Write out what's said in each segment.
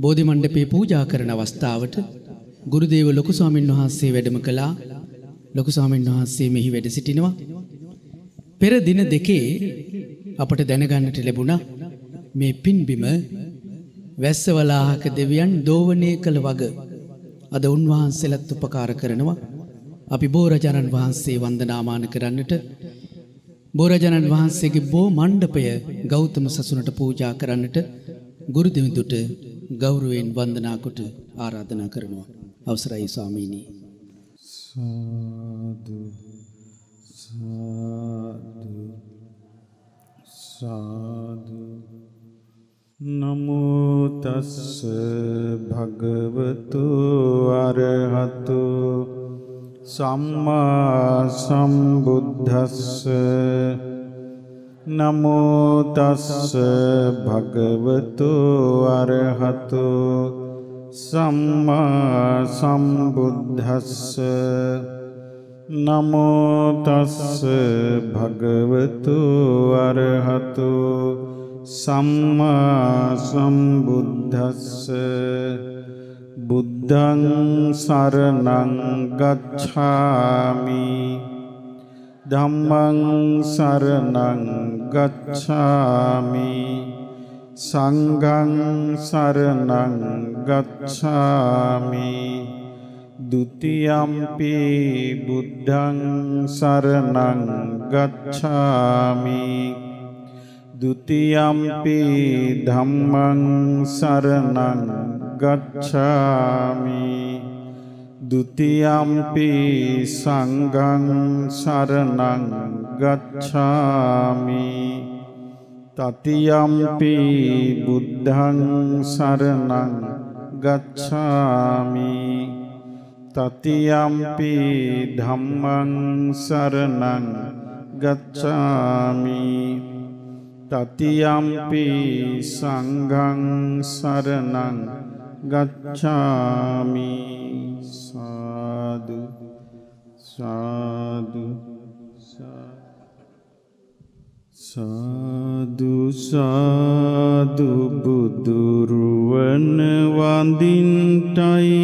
බෝධි මණ්ඩපේ පූජා කරන අවස්ථාවට ගුරුදේව ලොකු ස්වාමීන් වහන්සේ වැඩම කළා. ලොකු ස්වාමීන් වහන්සේ මෙහි වැඩ සිටිනවා. පෙර දින දෙකේ අපට දැනගන්නට ලැබුණා මේ පින්බිම වැස්සවලාහක දෙවියන් දෝවණය කළ වග අද උන්වහන්සේලාත් උපකාර කරනවා. අපි බෝරජාණන් වහන්සේ වන්දනාමාන කරන්නට බෝරජාණන් වහන්සේගේ බෝ මණ්ඩපය ගෞතම සසුනට පූජා කරන්නට ගුරුදෙවිඳුට ගෞරවයෙන් වන්දනා කොට ආරාධනා කරනවා. අවසරයි ස්වාමීනි. සාදු සාදු සාදු. නමෝ තස්ස භගවතු අරහතු සම්මා සම්බුද්දස්ස. නමෝ තස්ස භගවතු අරහතු සම්මා සම්බුද්දස්ස. නමෝ තස්ස භගවතු අරහතු සම්මා සම්බුද්දස්ස. බුද්ධං සරණං ගච්ඡාමි ධම්මං සරණං ගච්ඡාමි සංඝං සරණං ගච්ඡාමි ဒုတိယံ පි බුද්ධං සරණං ගච්ඡාමි ဒုတိယံ පි ධම්මං සරණං ගච්ඡාමි ဒုတိယံ පි සංඝං සරණං ගච්ඡාමි တတိယံ පි බුද්ධං සරණං ගච්ඡාමි တတိယံ පි ධම්මං සරණං ගච්ඡාමි တတိယံ පි සංඝං සරණං ගච්ඡාමි. සාදු සාදු සාදු සාදු. බුදුරුවන වඳින්ටයි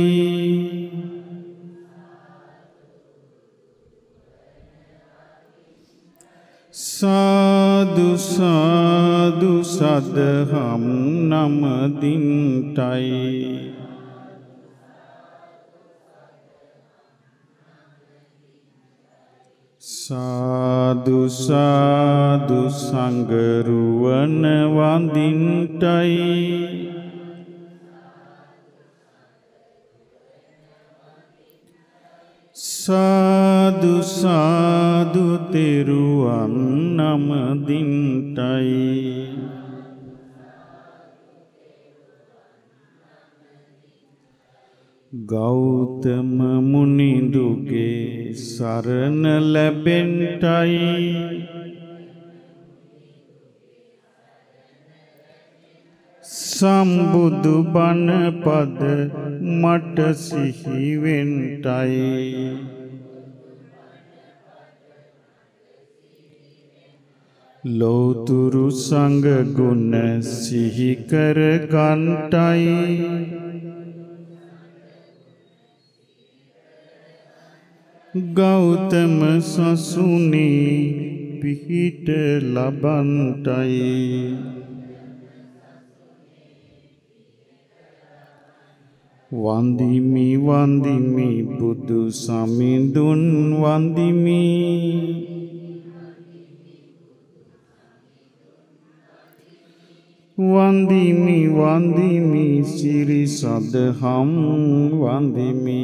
සාදු සාදු සදහම් නමදින්ටයි සාදු සාදු සංගරුවන වඳින්ටයි සාදු සාදු තෙරුවන් නමදින්ටයි ගෞතම මුනිඳුගේ සරණ ලැබෙන්ටයි සම්බුදු බණ පද මට සිහි වෙන්ටයි ලෝතුරු සංඝ ගුණ සිහි කර ගන්ටයි ගෞතම සසුනේ පිහිට ලබන්ටයි වන්දිමි වන්දිමි බුදු සමිඳුන් වන්දිමි වන්දිමි වන්දිමි සිරි සදහම් වන්දිමි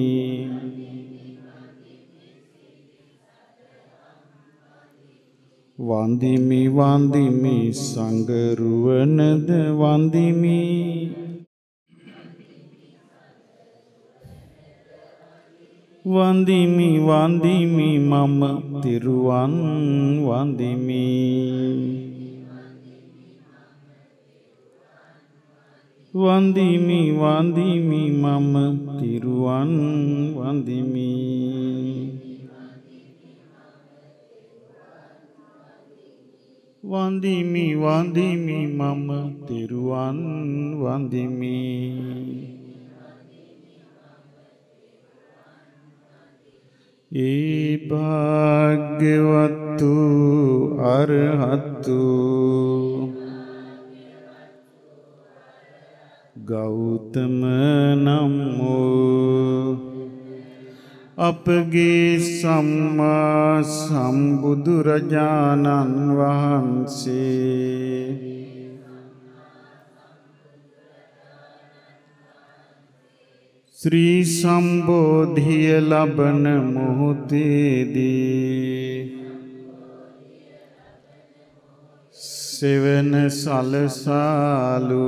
වන්දිමි වන්දිමි සංගරුවනද වන්දිමි වන්දිමි වන්දිමි මම තිරුවන් වන්දිමි වන්දිමි වන්දිමි මම තිරුවන් වන්දිමි වඳිමි වඳිමි මම තෙරුවන් වඳිමි. ඒ භාග්‍යවත්තු අරහත්තු ගෞතම නම් වූ අපගේ සම්මා සම්බුදුරජාණන් වහන්සේ ශ්‍රී සම්බෝධිය ලබන මොහොතේදී සෙවන සලසාලු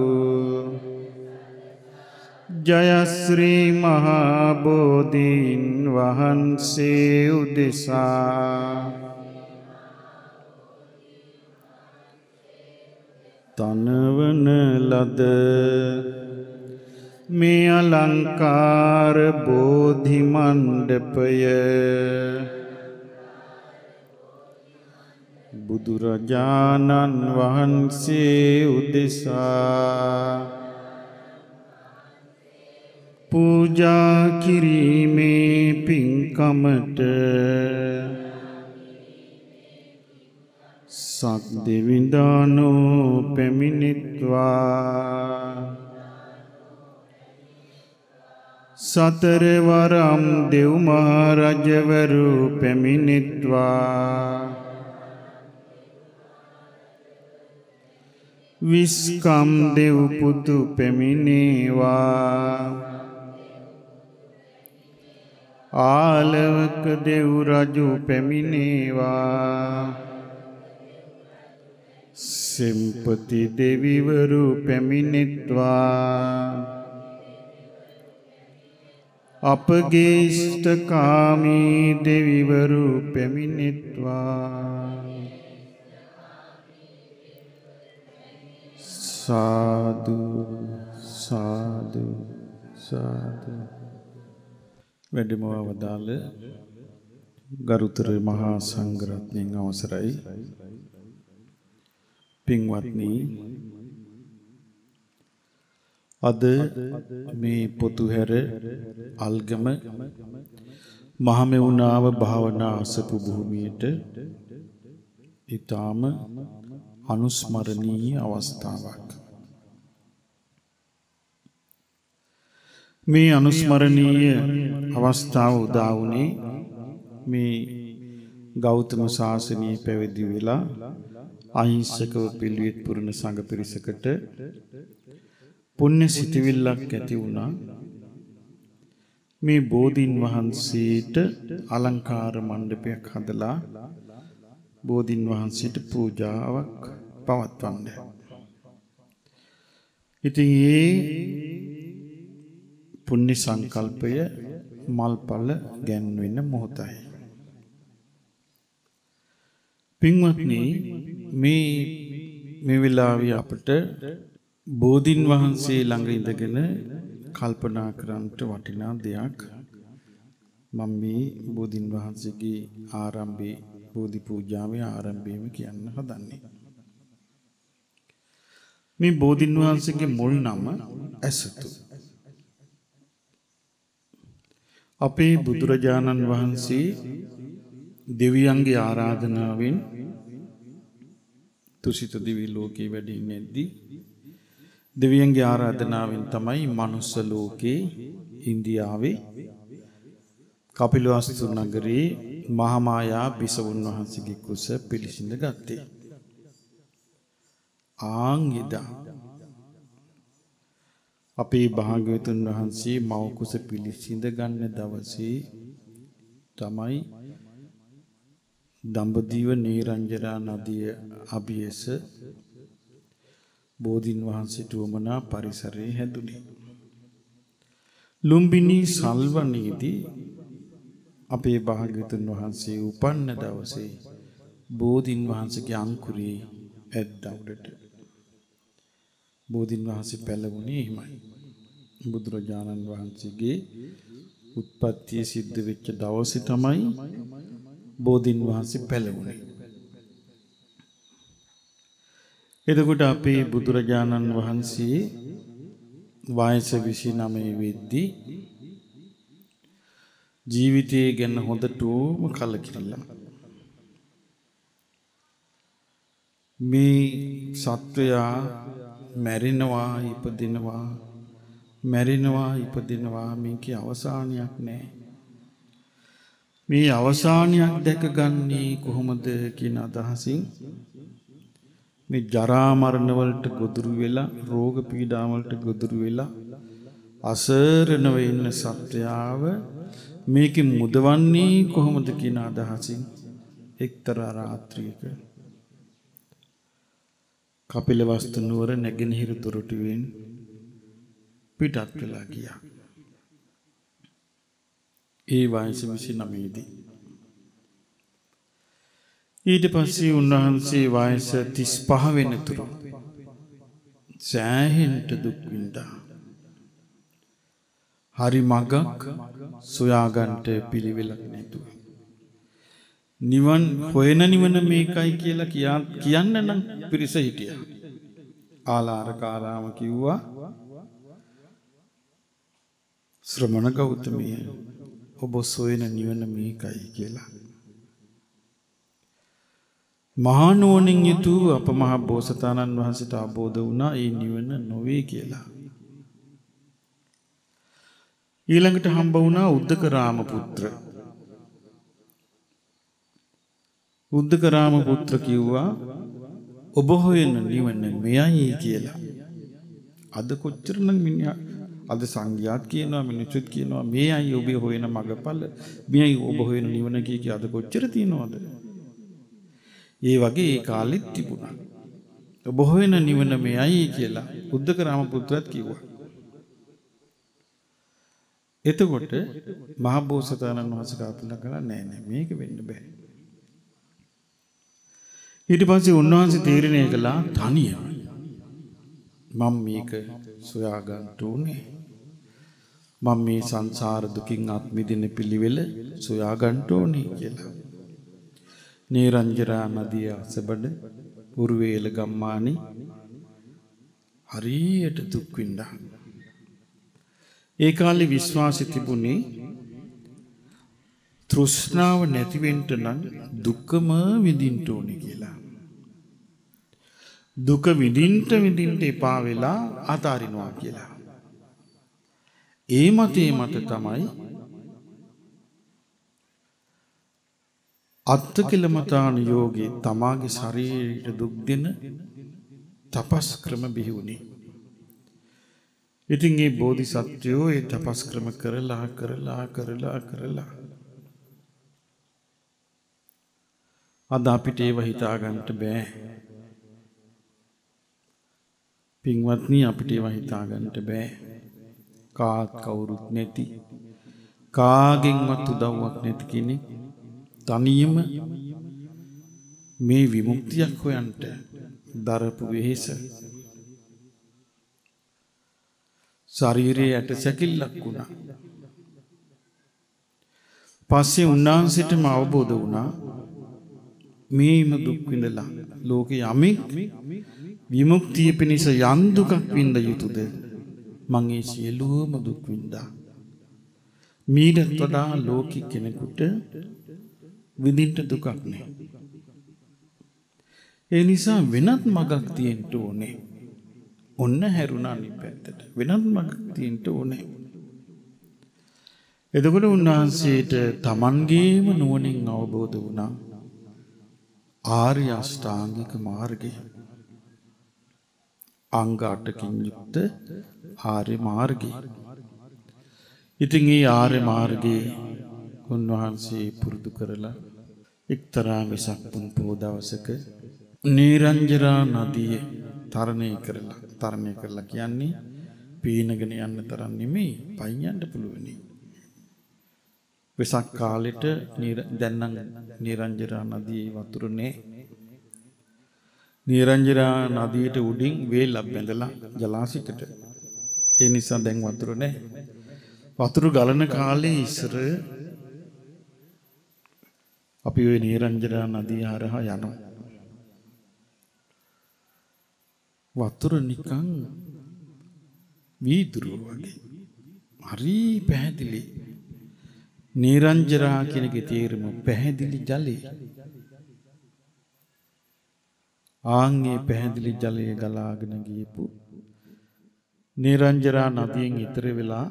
ජයශ්‍රී මහා බෝධීන් වහන්සේ උදෙසා තනවන ලද මේ අලංකාර බෝධි මණ්ඩපය බුදුරජාණන් වහන්සේ උදෙසා පූජා කිරීමේ පින්කමට සක්දෙවිඳානෝ පැමිණිත්වා සතරවරම් දෙව් මහරජවරු පැමිණිත්වා විස්කම් දෙව් පුතු පැමිණේවා ආලවක දෙව් රජු පැමිණේවා සෙම්පති දෙවිවරු පැමිණිත්වා අපගේ ඉෂ්ඨකාමී දෙවිවරු පැමිණිත්වා සාදු සාදු සාදු. වැඩිමව වදාළ ගරුතර මහා සංඝරත්නයන් අවසරයි. පින්වත්නි, අද මේ පොතුහැර අල්ගම මහමෙවුනාව භාවනා අසපු භූමියට ඊටාම අනුස්මරණීය අවස්ථාවක්. මේ අනුස්මරණීය අවස්ථාව උදා වුණේ මේ ගෞතම ශාසනයේ පැවිදි වෙලා අහිංසකව පිළිවෙත් පුරන සංඝ පිරිසකට පුණ්‍ය සිතිවිල්ලක් ඇති වුණා. මේ බෝධීන් වහන්සේට අලංකාර මණ්ඩපයක් හදලා බෝධීන් වහන්සේට පූජාවක් පවත්වන්න. ඉතින් මේ පුණ්‍ය සංකල්පය මල්පල ගැන්වෙන මොහොතයි. පින්වත්නි, මේ වෙලාවේ අපට බෝධීන් වහන්සේ ළඟ ඉඳගෙන කල්පනා කරන්නට වටිනා දෙයක් මම මේ බෝධීන් වහන්සේගේ ආරම්භයේ බෝධි පූජාවේ ආරම්භයේම කියන්න හදන්නේ. මේ බෝධීන් වහන්සේගේ මුල් නම ඇසතු. අපේ බුදුරජාණන් වහන්සේ දෙවියන්ගේ ආරාධනාවෙන් තුසිත දිවි ලෝකේ වැඩ ඉන්නේදී දෙවියන්ගේ ආරාධනාවෙන් තමයි මනුස්ස ලෝකේ ඉන්දියාවේ කපිලවස්තු නගරේ මහාමායා බිසවුන් වහන්සේගේ කුස පිළිසිඳ ගත්තේ. ආංගිදා අපේ භාග්‍යවතුන් වහන්සේ මව කුස පිළිසිඳ ගන්න දවසේ තමයි දඹදිව නීරංජනා නදිය අභියස බෝධීන් වහන්සේට වමනා පරිසරයේ හැදුනේ. ලුම්බිනි සල්වනේදී අපේ භාග්‍යවතුන් වහන්සේ උපන්න දවසේ බෝධීන් වහන්සේගේ අංකුරේ ඇද්දවුඩට බෝධීන් වහන්සේ පැලවුණේ එහෙමයි. බුදුරජාණන් වහන්සේගේ උත්පත්තිය සිද්ධ වෙච්ච දවසේ තමයි බෝධීන් වහන්සේ පැලවුණේ. එතකොට අපේ බුදුරජාණන් වහන්සේ වයස 29 වෙද්දී ජීවිතය ගැන හොඳටම කලකිරිලා. මේ සත්වයා මැරෙනවා ඉපදිනවා මැරෙනවා ඉපදිනවා මේකේ අවසානයක් නැහැ. මේ අවසානයක් දැකගන්නේ කොහොමද කියන අදහසින් මේ ජරා මරණ වලට ගොදුරු වෙලා රෝග පීඩා වලට ගොදුරු වෙලා අසරණව ඉන්න සත්‍යාව මේකෙ මුදවන්නේ කොහොමද කියන අදහසින් එක්තරා රාත්‍රියක කපිලවස්තු නුවර නැගෙනහිර දොරටුවෙන් පිටත් වෙලා ගියා. ඒ වයස 29 දී. ඊට පස්සේ උන්වහන්සේ වයස 35 වෙනතුරු සෑහෙන්න දුක් විඳා. හරි මගක් සොයාගන්ට පිළිවෙලක් නැතුව. නිවන් හොයන නිවන මේකයි කියලා කියන්න නම් පිරිස හිටියා. ආලාරකාරාම කිව්වා ශ්‍රමණ ගෞතමී ඔබ සොයන නිවන මේකයි කියලා. මහා නුවණින් යුතු අප මහ බෝසතාණන් වහන්සේට අවබෝධ වුණා ඒ නිවන නොවේ කියලා. ඊළඟට හම්බ වුණා උද්දක රාම පුත්‍ර. උද්දක රාම පුත්‍ර කිව්වා ඔබ හොයන නිවන මෙයයි කියලා. අද කොච්චරනම් මිනිහා අද සංඝයාත් කියනවා මිනිසුත් කියනවා මේයි ඔබ හොයන මගපල මෙයයි ඔබ හොයන නිවන කිය අද කොච්චර තියනවද? ඒ වගේ ඒ කාලෙත් තිබුණා. ඔබ හොයන නිවන මෙයයි කියලා උද්දක රාම පුත්‍රත් කිව්වා. එතකොට මහ බෝසතාණන් වහන්සේ කල්පනා කළා නෑ මේක වෙන්න බෑ. ඊට පස්සේ උන්වහන්සේ තීරණය කළා තනියම මම මේක සොයා ගන්න ඕනේ. මම මේ සංසාර දුකින් අත් මිදෙන පිළිවෙල සොයා ගන්න ඕනේ කියලා. නීරංජරා නදිය අසබඩ උරුවේල ගම්මානේ හරියට දුක් විඳා. ඒ කාලේ විශ්වාසය තිබුණේ තෘෂ්ණාව නැති වෙන්න නම් දුකම විඳින්න ඕනේ කියලා. දුක විඳින්න එපා වෙලා අතාරිනවා කියලා. ඒ මතේ මත තමයි අත්තිකිලමතාන යෝගී තමාගේ ශරීරයට දුක් දෙන තපස් ක්‍රම බිහි වුණේ. ඉතින් මේ බෝධිසත්වයෝ ඒ තපස් ක්‍රම කරලා අද අපිට ඒව හිතා ගන්නට බෑ. පින්වත්නි අපිට ඒව හිතා ගන්නට බෑ. කාත් කවුරුත් නැති කාගෙන්වත් උදව්වක් නැති කෙනෙක් තනියම මේ විමුක්තියක් හොයන්ට දරපු වෙහෙස ශරීරයේ ඇට සැකිල්ලක් වුණා. පස්සේ උන්වහන්සේටම අවබෝධ වුණා මේම දුක් විඳලා ලෝකේ යමෙක් විමුක්තිය පිණිස යම් දුකක් විඳ යුතුද මං ඒ සියලුම දුක් විඳා. මීට වඩා ලෝකෙ කෙනෙකුට විඳින්න දුකක් නෑ. ඒ නිසා වෙනත් මගක් තියෙන්න ඕනේ. ඔන්න හැරුණා අනිත් පැත්තට. වෙනත් මගක් තියෙන්න ඕනේ. එතකොට උන්වහන්සේට තමන්ගේම නුවණින් අවබෝධ වුණා ආර්ය අෂ්ටාංගික මාර්ගය. අංග 8කින් යුක්ත ආර්ය මාර්ගය. ඉතින් මේ ආර්ය මාර්ගයේ උන්වහන්සේ පුරුදු කරලා එක්තරා වෙසක් පුන් පොහොව දවසක නීරංජරා නදිය තරණය කරලා කියන්නේ පීනගෙන යන්න තරම් නෙමෙයි පයින් යන්න පුළුවනි. වෙසක් කාලෙට දැන් නම් නීරංජරා නදියේ වතුර නෑ. නීරංජරා නදියට උඩින් වේලක් බැඳලා ජලාශයකට. ඒ නිසා දැන් වතුර නෑ. වතුර ගලන කාලේ ඉස්සර අපි ওই නීරංජරා නදිය හරහා යනවා. වතුර නිකන් වීදුරුව වගේ. හරි පැහැදිලි. නිරංජරා කියන එකේ තේරුම පැහැදිලි ජලය. ආන්ගේ පැහැදිලි ජලය ගලාගෙන ගියපු නිරංජරා නදියෙන් ඈතර වෙලා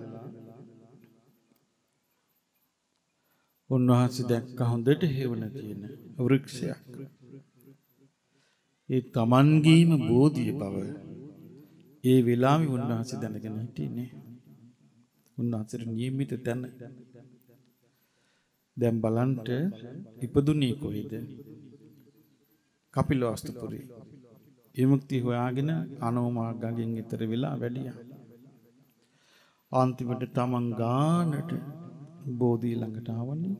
උන්වහන්සේ දැක්ක හොඳට හේවන තියෙන වෘක්ෂයක්. ඒ තමන්ගේම බෝධිය බව ඒ වෙලාවේ උන්වහන්සේ දැනගෙන හිටියේ. උන්වහන්සේට නියමිත තැන. දැන් බලන්න ඉපදුනේ කොහෙද? කපිලවස්තුපුරේ. විමුක්තිය හොයාගෙන අනෝමාගගෙන් ඈතර වෙලා වැඩියා. අන්තිමට තමන් ගානට බෝධිය ළඟට ආවනේ.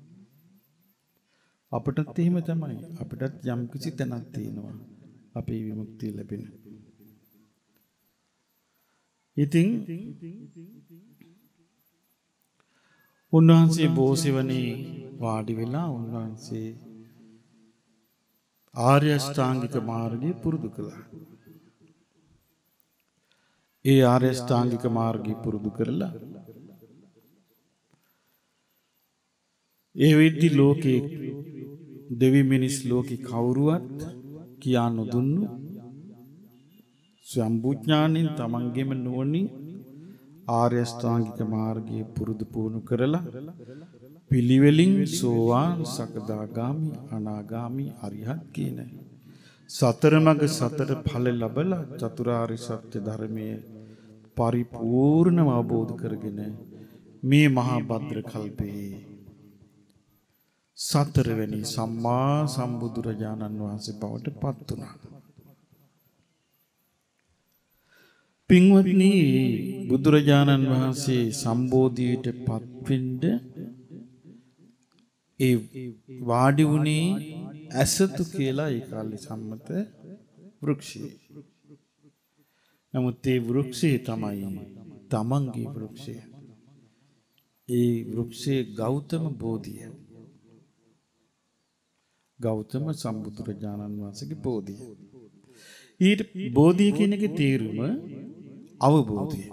අපටත් එහෙම තමයි. අපටත් යම් කිසි තැනක් තියෙනවා අපේ විමුක්තිය ලැබෙන. ඉතින් උන්වහන්සේ බෝසෙවණේ වාඩි වෙලා උන්වහන්සේ ආර්ය අෂ්ටාංගික මාර්ගය පුරුදු කළා. ඒ ආර්ය අෂ්ටාංගික මාර්ගය පුරුදු කරලා ඒ වෙද්දි ලෝකේ දෙවි මිනිස් ලෝකේ කවුරුවත් කියා නොදුන්නු සම්බුඥාණයෙන් තමන්ගේම නුවණින් ආර්ය අෂ්ටාංගික මාර්ගය පුරුදු පුහුණු කරලා පිළිවෙලින් සෝවාන් සකදාගාමි අනාගාමි අරිහත් කියන සතර මඟ සතර ඵල ලැබලා චතුරාර්ය සත්‍ය ධර්මයේ පරිපූර්ණව අවබෝධ කරගෙන මේ මහා භද්‍ර කල්පේ සතරවෙනි සම්මා සම්බුදුරජාණන් වහන්සේ බවට පත් වුණා. පින්වත්නි, බුදුරජාණන් වහන්සේ සම්බෝධියට පත් වෙන්න ඒ වාඩි වුණේ ඇසතු කියලා ඒ කාලේ සම්මත වෘක්ෂය. නමුත් ඒ වෘක්ෂය තමයි තමන්ගේ වෘක්ෂය. ඒ වෘක්ෂයේ ගෞතම බෝධිය. ගෞතම සම්බුදුරජාණන් වහන්සේගේ බෝධිය. ඊට බෝධිය කියන එකේ තේරුම අවබෝධය.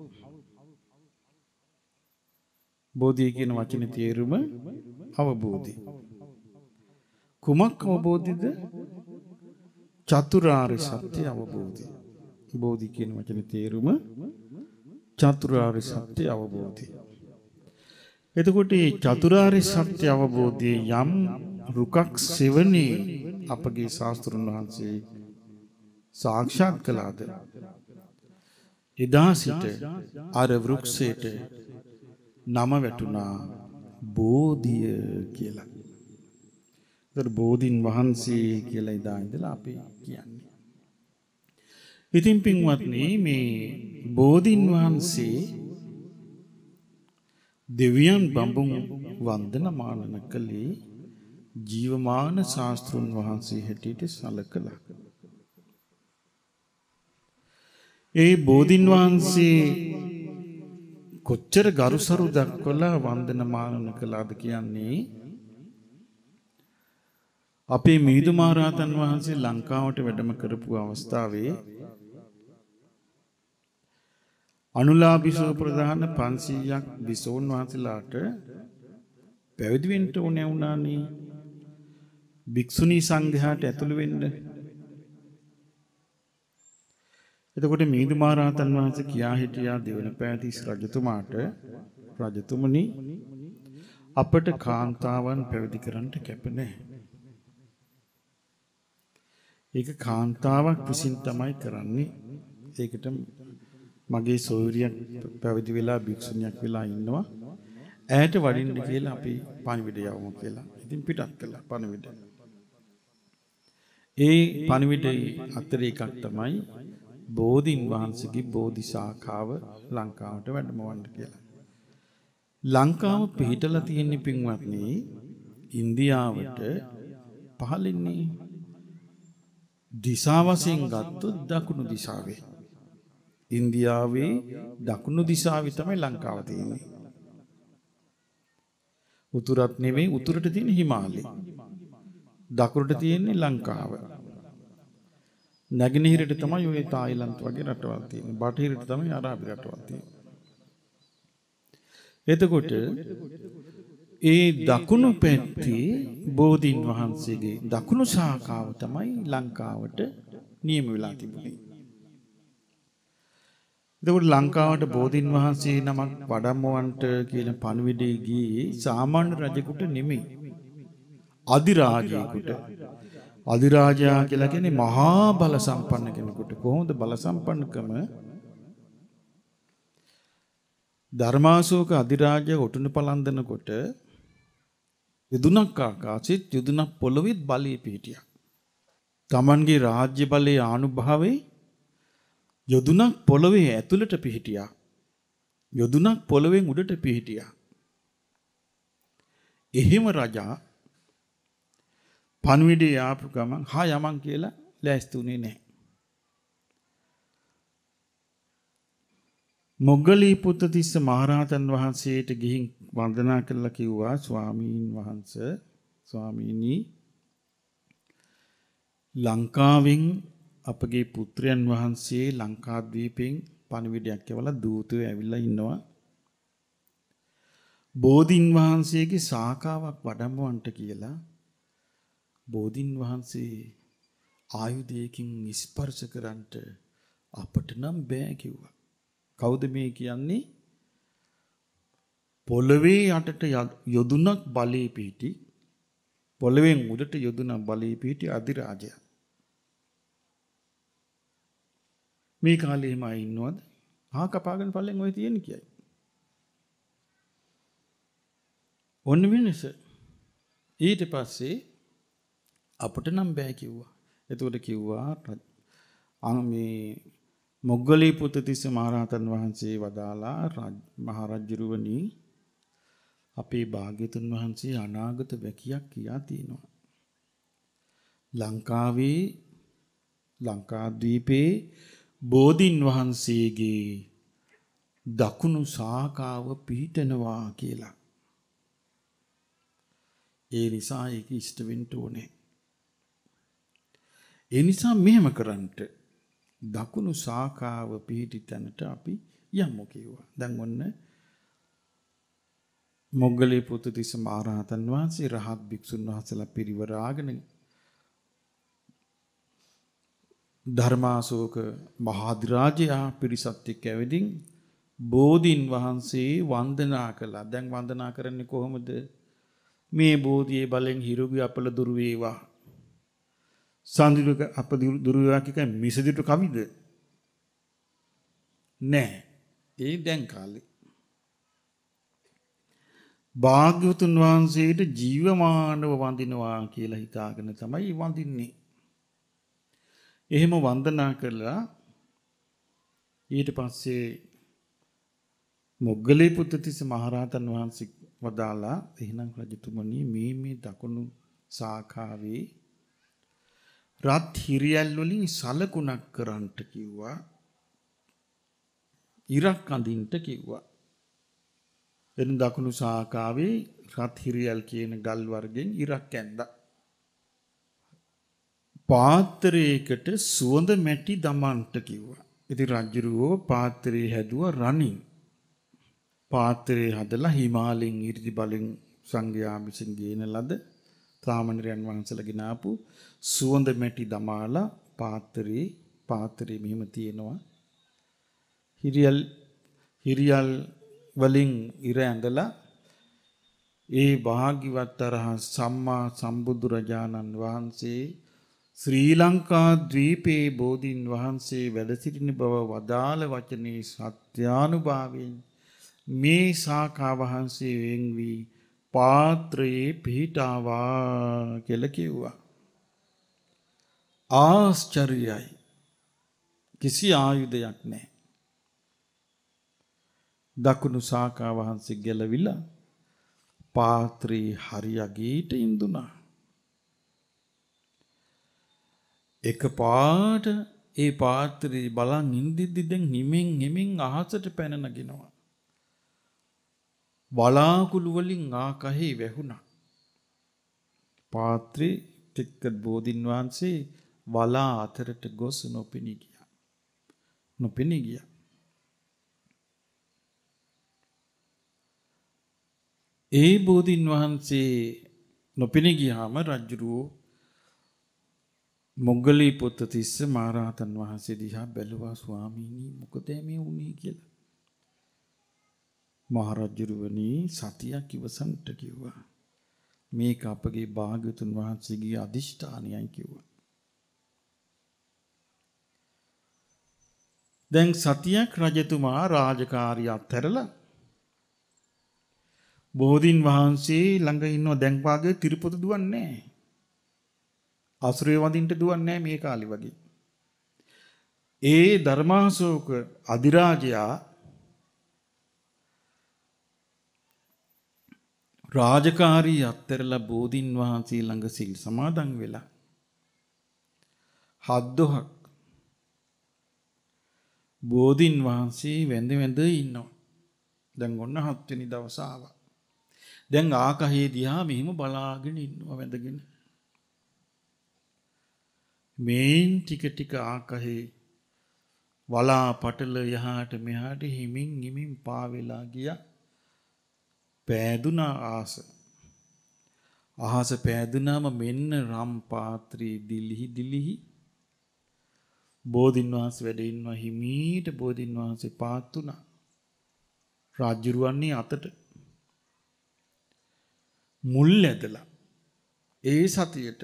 බෝධිය කියන වචනේ තේරුම අවබෝධය. කුමක් අවබෝධිද? චතුරාර්ය සත්‍ය අවබෝධය. බෝධි කියන වචනේ තේරුම චතුරාර්ය සත්‍ය අවබෝධය. එතකොට මේ චතුරාර්ය සත්‍ය අවබෝධයේ යම් රුකක් සෙවණේ අපගේ ශාස්ත්‍රඥ වහන්සේ සාක්ෂාත් කළාද? එදා සිට අර වෘක්ෂයට නම වැටුණා බෝධිය කියලා. ඒතර බෝධින් වහන්සේ කියලා එදා ඉඳලා අපි කියන්නේ. ඉතින් පින්වත්නි, මේ බෝධින් වහන්සේ දෙවියන් බඹුන් වන්දනමාන කළේ ජීවමාන ශාස්ත්‍රුන් වහන්සේ හැටියට සැලකලා. ඒ බෝධින් වහන්සේ කොච්චර ගරුසරු දක්වලා වන්දනමාන කළාද කියන්නේ අපේ මිහිඳු මහරහතන් වහන්සේ ලංකාවට වැඩම කරපු අවස්ථාවේ අනුලාභිසෝ ප්‍රධාන 500ක් විසෝන් වහන්සේලාට පැවිදි වෙන්න ඕනේ වුණානේ. භික්ෂුණී සංඝයාට ඇතුළු වෙන්න. එතකොට මිහිඳු මහරහතන් වහන්සේ කියා හිටියා දෙවනපෑතිස් රජතුමාට, රජතුමනි, අපට කාන්තාවන් පැවිදි කරන්න කැප නැහැ. ඒක කාන්තාවක් විසින් තමයි කරන්නේ. ඒකට මගේ සොයුරියක් පැවිදි වෙලා භික්ෂුණියක් වෙලා ඉන්නවා. ඈට වඩින්න කියලා අපි පණිවිඩය යවමු කියලා. ඉතින් පිටත් කළා පණිවිඩ. ඒ පණිවිඩයේ අතර එකක් තමයි බෝධින් වහන්සේගේ බෝධි ශාඛාව ලංකාවට වැඩමවන්න කියලා. ලංකාව පිහිටලා තියෙන පින්වත්නි ඉන්දියාවට පහළින්නේ දිශා වශයෙන් ගත්තොත් දකුණු දිශාවේ. ඉන්දියාවේ දකුණු දිශාවේ තමයි ලංකාව තියෙන්නේ. උතුරත් නෙවෙයි, උතුරට තියෙන හිමාලය. දකුණට තියෙන්නේ ලංකාව. නැගෙනහිරට තමයි ඔය තායිලන්ත වගේ රටවල් තියෙන්නේ. බටහිරට තමයි අරාබි රටවල් තියෙන්නේ. එතකොට ඒ දකුණු පැත්තේ බෝධීන් වහන්සේගේ දකුණු ශාඛාව තමයි ලංකාවට නියම වෙලා තිබුණේ. එතකොට ලංකාවට බෝධීන් වහන්සේ නමක් වඩම්මවන්ට කියන පණිවිඩය ගියේ සාමාන්‍ය රජෙකුට නෙමෙයි. අධිරාජයෙකුට. අධිරාජයා කියලා කියන්නේ මහා බල සම්පන්න කෙනෙකුට. කොහොමද බල සම්පන්නකම? ධර්මාශෝක අධිරාජය ඔටුන පලන්දනකොට යදුනක් ආකාශෙත් යදුනක් පොළොවෙත් බලය පිහිටියා. තමන්ගේ රාජ්‍ය බලයේ ආනුභාවයේ යොදුනක් පොළොවේ ඇතුළට පිහිටියා. යොදුනක් පොළොවෙන් උඩට පිහිටියා. එහෙම රජා පණිවිඩය ආපු ගමන් හා යමන් කියලා ලෑස්තුනේ නැහැ. මොග්ගලී පුත්තිස්ස මහරහතන් වහන්සේට ගිහින් වන්දනා කළා කිව්වා ස්වාමීන් වහන්සේ ස්වාමීනි ලංකාවෙන් අපගේ පුත්‍රයන් වහන්සේ ලංකාද්වීපයෙන් පණිවිඩයක් යවලා දූතයෝ ඇවිල්ලා ඉන්නවා. බෝධීන් වහන්සේගේ ශාඛාවක් වඩම්මවන්ට කියලා බෝධීන් වහන්සේ ආයුධයකින් ස්පර්ශ කරන්නට අපට නම් බෑ කිව්වා. කවුද මේ කියන්නේ? පොළවේ යටට යොදුනක් බලේ පිහිටි පොළවෙන් උඩට යොදුනක් බලේ පිහිටි අධිරාජයා. මේ කාලේ එහෙම අය ඉන්නවද? හා කපාගෙන පල්ලෙන් ඔය තියෙන කියයි. ඔන්න වෙනස. ඊට පස්සේ අපට නම් බෑ කිව්වා. එතකොට කිව්වා මේ මොග්ගලී පුත්තිස්ස මහරහතන් වහන්සේ වදාලා මහරජුරුවනි අපේ භාග්‍යතුන් වහන්සේ අනාගත වැකියක් කියා තියෙනවා. ලංකාද්වීපේ බෝධීන් වහන්සේගේ දකුණු ශාඛාව පිහිටනවා කියලා. ඒ නිසා ඒක ඉෂ්ට වෙන්න ඕනේ. ඒ නිසා මෙහෙම කරන්නට දකුණු ශාඛාව පිහිටි තැනට අපි යමු කිව්වා. දැන් ඔන්න මොග්ගලී පුත්තිස්ස මහරහතන් වහන්සේ රහත් භික්ෂුන් වහන්සේලා පිරිවරාගෙන ධර්මාශෝක මහාධිරාජයා පිරිසත් එක්ක ඇවිදින් බෝධීන් වහන්සේ වන්දනා කළා. දැන් වන්දනා කරන්නේ කොහොමද? මේ බෝධියේ බලෙන් හිරුගේ අපල දුරු වේවා. සාන්දිරුක අප දුරු වේවා කිය මිසදිට කවිද? නෑ. ඒ දැන් කාලේ. භාග්‍යවතුන් වහන්සේට ජීවමානව වඳිනවා කියලා හිතාගෙන තමයි වඳින්නේ. එහෙම වන්දනා කළා. ඊට පස්සේ මොග්ගලී පුත්තිස්ස මහරහතන් වහන්සේ වදාලා එහෙනම් රජතුමනි මේ දකුණු ශාඛාවේ රත් හිරියල් වලින් සලකුණක් කරන්ට කිව්වා. ඉරක් අඳින්ට කිව්වා. එන දකුණු ශාඛාවේ රත් හිරියල් කියන ගල් වර්ගෙන් ඉරක් ඇඳා. පාත්‍රයකට සුවඳ මැටි දමන්ට කිව්වා. ඉතින් රජුරෝ පාත්‍රය හැදුවා රණින්. පාත්‍රය හදලා හිමාලයෙන් ඉරිදි බලෙන් සංඝයා විසින් ගේන ලද සාමණේරයන් වහන්සේලා ගෙනාපු සුවඳ මැටි දමාලා පාත්‍රේ මෙහෙම තියෙනවා. හිරියල් වලින් ඉර ඇඳලා ඒ භාග්‍යවත් අරහත් සම්මා සම්බුදුරජාණන් වහන්සේ ශ්‍රී ලංකා ද්වීපේ බෝධීන් වහන්සේ වැඩ සිටින බව වදාළ වචනේ සත්‍යානුභාවයෙන් මේ ශාඛා වහන්සේ වෙන් වී පාත්‍රයේ පිහිටාවා කියලා කිව්වා. ආශ්චර්යයි. කිසි ආයුධයක් නැහැ. දකුණු ශාඛා වහන්සේ ගැලවිලා පාත්‍රේ හරියගේට ඉඳුණා. එකපාරට ඒ පාත්‍රේ බලන් ඉඳිද්දි දැන් හිමින් අහසට පැන නගිනවා. වලාකුළු වලින් ආකහේ වැහුණා. පාත්‍රේ ටික බෝධින් වහන්සේ වලා අතරට ගොස් නොපෙනී ගියා. නොපෙනී ගියා. ඒ බෝධීන් වහන්සේ නොපෙනී ගියාම රජුරෝ මොග්ගලී පුත්තිස්ස මහරහතන් වහන්සේ දිහා බැලුවා ස්වාමීනි මොකද මේ වුනේ කියලා. මහරජුරුවනි සතියක් ඉවසන්ට කිව්වා. මේක අපගේ භාග්‍යතුන් වහන්සේගේ අදිෂ්ඨානයයි කිව්වා. දැන් සතියක් රජතුමා රාජකාරිය අත්හැරලා බෝධීන් වහන්සේ ළඟ ඉන්නව දැන් වාගේ තිරුපත දුවන්නේ නැහැ. අසුරේ වඳින්න දුවන්නේ නැහැ මේ කාලේ වගේ. ඒ ධර්මාශෝක අධිරාජයා රාජකාරී අත්හැරලා බෝධීන් වහන්සේ ළඟ සිල් සමාදන් වෙලා හද්දොහක් බෝධීන් වහන්සේ වැඳ වැඳ ඉන්නවා. දැන් ඔන්න 7 වෙනි දවස ආවා. දැන් ආකාශයේ දිහා මෙහිම බලාගෙන ඉන්නවා වැඳගෙන. මේන් ටික ටික ආකාශයේ වලා පටල යහට මෙහාට හිමින් හිමින් පාවෙලා ගියා. පෑදුනා ආස. අහස පෑදුනාම මෙන්න රම් පාත්‍රී දිලිහි දිලිහි බෝධීන් වහන්සේ වැඩ ඉන්නවා. හිමීට බෝධීන් වහන්සේ පාත් වුණා. රාජ්‍යරුවන්නේ අතට මුල් ඇදලා ඒ සතියට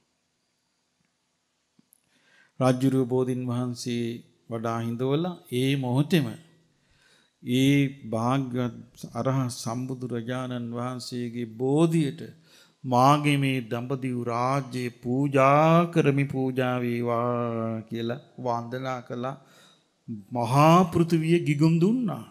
රාජ්‍යරුව බෝධීන් වහන්සේ වඩා හිඳවලා ඒ මොහොතේම ඒ භාග්‍යවත් අරහත් සම්බුදුරජාණන් වහන්සේගේ බෝධියට මාගේ මේ දඹදිව් රාජ්‍යය පූජා කරමි පූජා වේවා කියලා වන්දනා කළා. මහා පෘථිවිය ගිගුම් දුන්නා.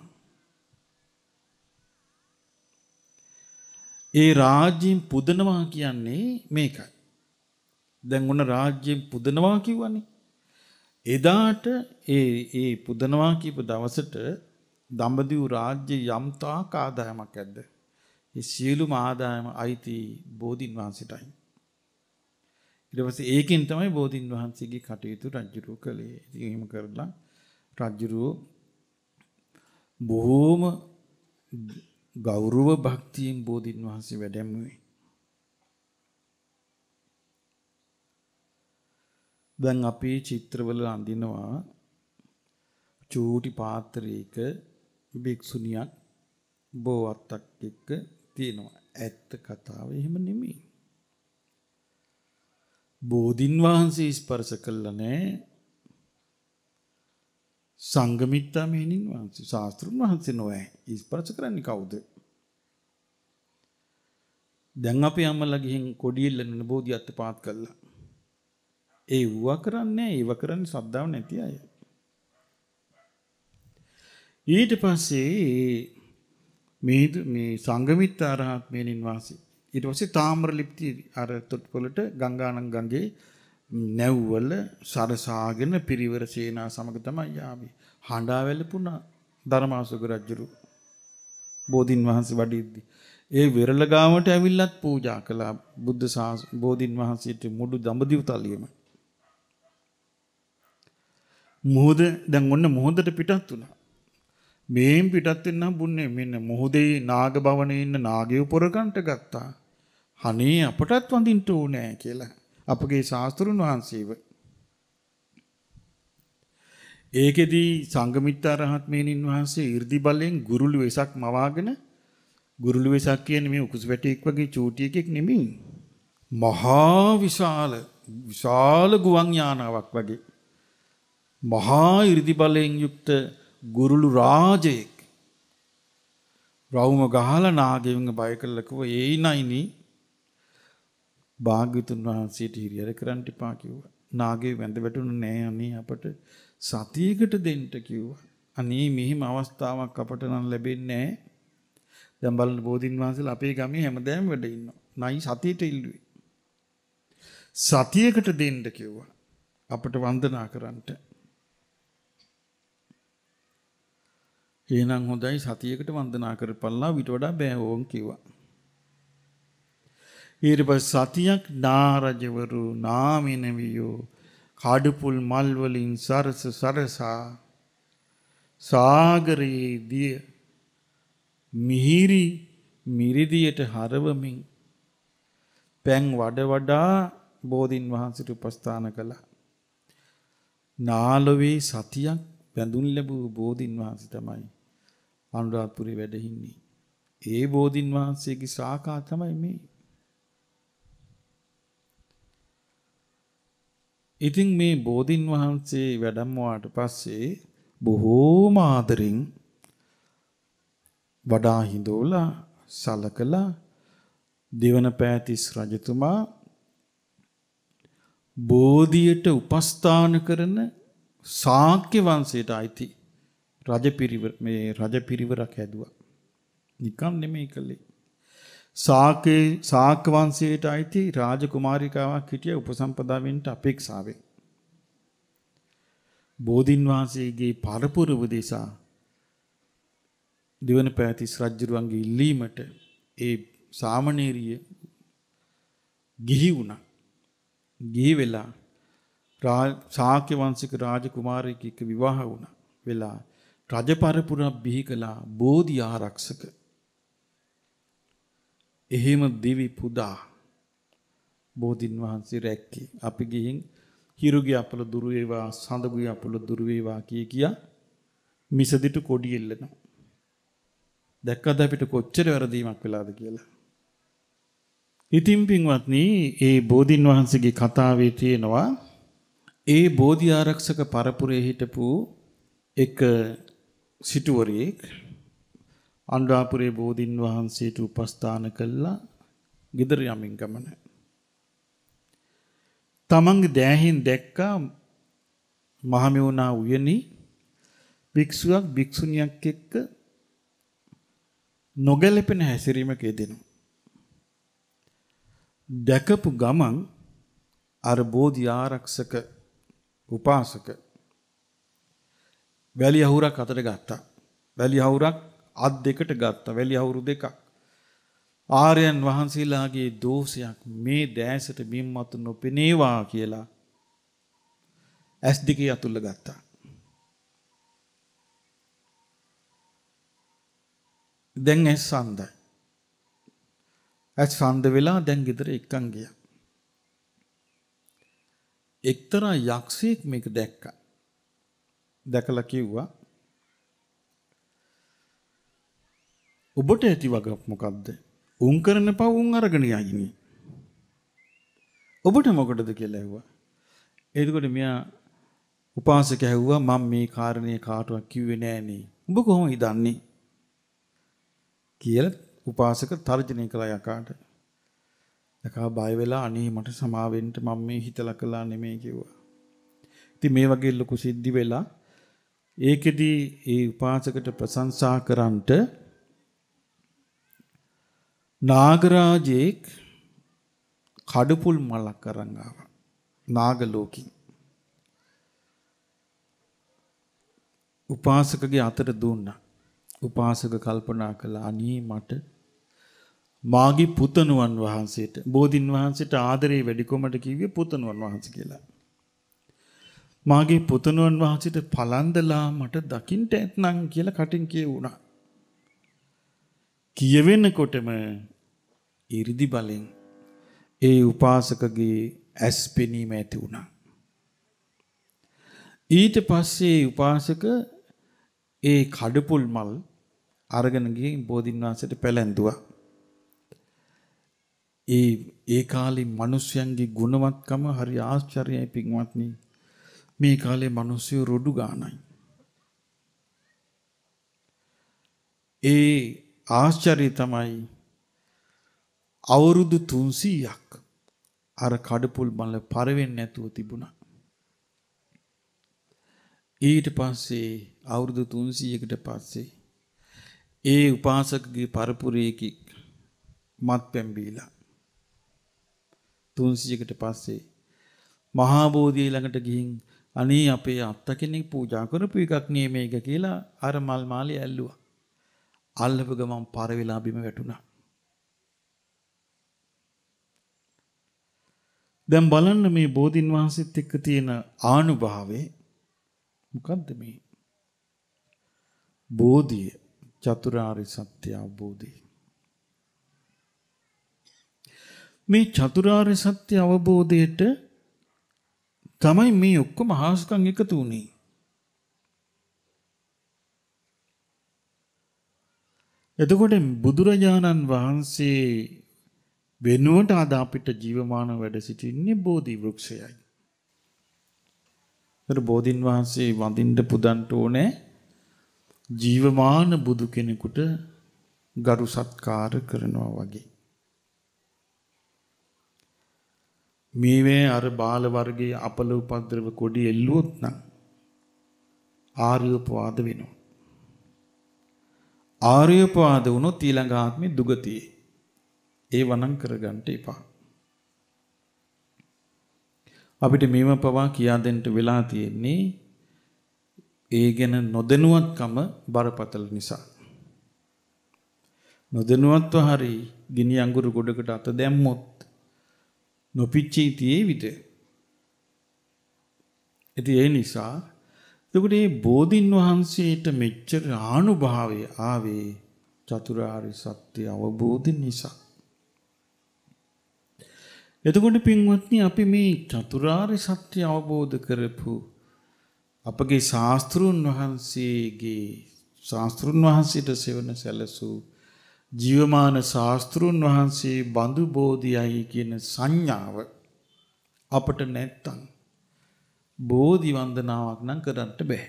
ඒ රාජ්‍යයෙන් පුදනවා කියන්නේ මේකයි. දැන් ඔන්න රාජ්‍යයෙන් පුදනවා කිව්වනේ. එදාට ඒ පුදනවා කියපු දවසට දඹදිව් රාජ්‍ය යම් තාක් ආදායමක් ඇද්ද? ඒ සියලුම ආදායම අයිති බෝධීන් වහන්සේටයි. ඊට පස්සේ ඒකෙන් තමයි බෝධීන් වහන්සේගේ කටයුතු රජුරෝ කළේ. ඉතින් එහෙම කරලා රජුරෝ බොහෝම ගෞරව භක්තියෙන් බෝධීන් වහන්සේ වැඩැමුවේ. දැන් අපේ චිත්‍රවල අඳිනවා චූටි පාත්‍රයක භික්ෂුණියක් බෝවත්තක් එක්ක තියෙනවා. ඇත්ත කතාව එහෙම නෙමෙයි. බෝධීන් වහන්සේ ස්පර්ශ කළා නෑ. සංඝමිත්තා මෙහෙණින් වහන්සේ ශාස්ත්‍රුන් වහන්සේ නොවේ. ස්පර්ශ කරන්නේ කවුද? දැන් අපේ අම්මලා ගිහින් කොඩියෙල්ලන බෝධියත් පාත් කළා. ඒ වුවා කරන්නේ ඒව කරන්නේ ශ්‍රද්ධාව නැති අය. ඊට පස්සේ මේ සංඝමිත්තා රහත් මෙහෙණින් වහන්සේ ඊට පස්සේ තාම්‍ර ලිප්ති අර තොට්පොළට ගංගානම් ගඟේ නැව්වල සරසාගෙන පිරිවර සේනා සමග තමයි යාවේ. හඬා වැළපුණා ධර්මාශෝක රජුරු බෝධීන් වහන්සේ වඩිද්දි. ඒ විරල ගාමට ඇවිල්ලත් පූජා කළා බුද්ධ බෝධීන් වහන්සේට මුඩු දඹදිව් තලියම. මොහොත දැන් ඔන්න මොහොතට පිටත් වුණා. මේන් පිටත් වෙන්න හම්බුන්නේ මෙන්න මොහොතේ නාග භවනේ ඉන්න නාගයෝ පොරකන්ට ගත්තා. අනේ අපටත් වඳින්න ඕනේ කියලා. අපගේ ශාස්ත්‍රුන් වහන්සේව. ඒකෙදී සංඝමිත්තා රහත් මෙහෙණින් වහන්සේ 이르දි බලෙන් ගුරුළු වෙසක් මවාගෙන ගුරුළු වෙසක් කියන්නේ මේ උකුස් වැටෙක් වගේ චූටි එකෙක් නෙමෙයි. මහා විශාල ගුවන් යානාවක් වගේ. මහා 이르දි බලෙන් යුක්ත ගුරුළු රාජයෙක්. රවුම ගහලා නාගෙවුන් බය කළා කිව්වා ඒයි නයිනි භාග්‍යතුන් වහන්සේට හිරියර කරන්න එපා කිව්වා. නාගේ වැඳ වැටුණු නෑ අනේ අපට සතියකට දෙන්න කිව්වා. අනේ මෙහිම අවස්ථාවක් අපට නම් ලැබෙන්නේ නෑ. දැන් බලන්න බෝධීන් වහන්සේලා අපේ ගමේ හැමදාම වැඩ ඉන්නවා. නයි සතියට ඉල්ලුවේ. සතියකට දෙන්න කිව්වා. අපට වන්දනා කරන්නට. එහෙනම් හොඳයි සතියකට වන්දනා කරපල්ලා විතර වඩා බෑ ඕන් කිව්වා. ඊට පස්සේ සතියක් නාරජවරු නාමිනවියෝ කඩපුල් මල් වලින් සරස සරසා සාගරයේ දිය මිහිරි මිරිදියට හරවමින් පැන් වඩ වඩා බෝධින් වහන්සේට උපස්ථාන කළා. නාලොවේ සතියක් බැඳුන් ලැබූ බෝධින් වහන්සේ තමයි අනුරාධපුරේ වැඩ ඉන්නේ. ඒ බෝධින් වහන්සේගේ ශාඛා තමයි මේ. ඉතින් මේ බෝධින් වහන්සේ වැඩමවාට පස්සේ බොහෝම ආදරෙන් වඩා හිඳෝලා සලකලා දෙවන පෑතිස් රජතුමා බෝධියට උපස්ථාන කරන ශාක්‍ය වංශයට අයිති රජපිරිවරක් හැදුවා. නිකම් නෙමෙයි කළේ. ශාක්‍ය වංශයට අයිති රාජකුමාරිකාවක් හිටිය උපසම්පදාවෙන්ට අපේක්ෂාවෙන්. බෝධින් වහන්සේගේ පරපුරව දෙසා දෙවන පෑතිස් රජුරුවන්ගේ ඉල්ලීමට ඒ සාමණේරිය ගිහි වුණා. ගිහි වෙලා ශාක්‍ය වංශික රාජකුමාරියෙක් එක්ක විවාහ වුණා. වෙලා රජ පරපුරක් බිහි කළා බෝධි ආරක්ෂක. එහෙම දිවි පුදා බෝධින් වහන්සේ රැක්කේ. අපි ගිහින් හිරුගේ අපල දුරු වේවා සඳගුගේ අපල දුරු වේවා කියා මිසදිටු කොඩි එල්ලනවා. දැක්කද අපිට කොච්චර වැරදීමක් වෙලාද කියලා. ඉතින් පින්වත්නි ඒ බෝධින් වහන්සේගේ කතාවේ තියෙනවා ඒ බෝධි ආරක්ෂක පරපුරේ හිටපු එක සිටුවරයෙක් අනුරාධපුරේ බෝධින් වහන්සේට උපස්ථාන කළා ගෙදර යමින් ගමන. තමන්ගේ දෑහින් දැක්කා මහමෙවුනා උයනේ භික්ෂුවක් භික්ෂුණියක් එක්ක නොගැලපෙන හැසිරීමක යෙදෙනවා. දැකපු ගමන් අර බෝධි ආරක්ෂක උපාසක වැලි අහුරක් අතට ගත්තා. වැලි අහුරක් අත් දෙකට ගත්තා. වැලි අහුරු දෙකක්. ආර්යයන් වහන්සේලාගේ දෝෂයක් මේ දැසට බිම්මතු නොපෙනේවා කියලා ඇස් දෙකේ අතුල්ල ගත්තා. දැන් ඇස් සඳයි. ඇස් සඳ වෙලා දැන් ගෙදර එක්කන් ගියා. එක්තරා යක්ෂයෙක් මේක දැක්කා. දැකලා කිව්වා ඔබට ඇති වගක් මොකද්ද? උන් කරන පව උන් අරගෙන යයිනේ. ඔබට මොකටද කියලා ඇහුවා. එතකොට මෙයා උපාසක ඇහුවා මම මේ කාරණේ කාටවත් කිව්වේ නෑනේ. උඹ කොහොමද දන්නේ? කියලා උපාසක තර්ජනය කළා යකාට. යකා බය වෙලා අනේ මට සමාවෙන්න මම මේ හිතලා කළා නෙමෙයි කිව්වා. ඉතින් මේ වගේ ලොකු සිද්ධි වෙලා ඒකෙදී ඒ උපාසකට ප්‍රශංසා කරන්ට නාගරාජෙක් කඩපුල් මලක් අරන් ආවා. නාගලෝකී. උපාසකගේ අතට දුන්නා. උපාසක කල්පනා කළා අනේ මට මාගේ පුතණුවන් වහන්සේට බෝධින් වහන්සේට ආදරේ වැඩි කොමඩ කිව්වේ පුතණුවන් වහන්සේ කියලා. මාගේ පුතණුවන් වහන්සේට පලන්දලා මට දකින්න ඇත්නම් කියලා කටින් කියුණා. කියවෙනකොටම ඉරිදි බලෙන් ඒ උපාසකගේ ඇස් පෙනීම ඇති වුණා. ඊට පස්සේ උපාසක ඒ කඩපුල් මල් අරගෙන ගිහින් බෝධින් වහන්සේට පැලැන්දුවා. ඒ කාලේ මිනිස්යන්ගේ ගුණවත්කම හරි ආශ්චර්යයි පින්වත්නි. මේ කාලේ මිනිස්සු රොඩු ගානයි. ඒ ආශ්චර්යය තමයි අවුරුදු 300ක් අර කඩපුල් මල පරවෙන්නේ නැතුව තිබුණා. ඊට පස්සේ අවුරුදු 300කට පස්සේ ඒ උපාසකගේ පරපුරේකි මත්පැන් බීලා 300කට පස්සේ මහා බෝධිය ළඟට ගිහින් අනේ අපේ අත්ත කෙනෙක් පූජා කරපු එකක් නේ මේක කියලා අර මල් මාලේ ඇල්ලුවා. අල්ලපු ගමන් පර වෙලා බිම වැටුණා. දැන් බලන්න මේ බෝධින් වහන්සේත් එක්ක තියෙන ආනුභාවය මොකද්ද මේ? බෝධිය චතුරාර්ය සත්‍ය අවබෝධය. මේ චතුරාර්ය සත්‍ය අවබෝධයට තමයි මේ ඔක්කොම හාස්කම් එකතු වුනේ. එතකොට බුදුරජාණන් වහන්සේ වෙනුවට අද අපිට ජීවමානව වැඩ සිටින්නේ බෝධි වෘක්ෂයයි. ඒතර බෝධින් වහන්සේ වඳින්න පුදන්න ඕනේ ජීවමාන බුදු කෙනෙකුට ගරු සත්කාර කරනවා වගේ. මේවේ අර බාල වර්ගයේ අපල උපද්‍රව කොඩි එල්ලුවොත් නම් ආර්යෝපවාද වෙනවා. ආර්යෝපවාද වුණොත් ඊළඟ ආත්මේ දුගතියේ. ඒ වනම් කරගන්න එපා. අපිට මේව පවා කියා දෙන්න වෙලා තියෙන්නේ ඒ ගැන නොදැනුවත්කම බරපතල නිසා. නොදැනුවත්ව හරි ගිනි අඟුරු ගොඩකට අත දැම්මොත් නොපිච්චී තියේවිද? ඉතින් ඒ නිසා එතකොට මේ බෝධින් වහන්සේට මෙච්චර ආනුභාවය ආවේ චතුරාර්ය සත්‍ය අවබෝධ නිසා. එතකොට පින්වත්නි අපි මේ චතුරාර්ය සත්‍ය අවබෝධ කරපු අපගේ ශාස්ත්‍රුන් වහන්සේට සෙවන සැලසූ ජීවමාන ශාස්ත්‍රුන් වහන්සේ බඳු බෝධියයි කියන සංඥාව අපට නැත්තම් බෝධි වන්දනාවක් නම් කරන්න බෑ.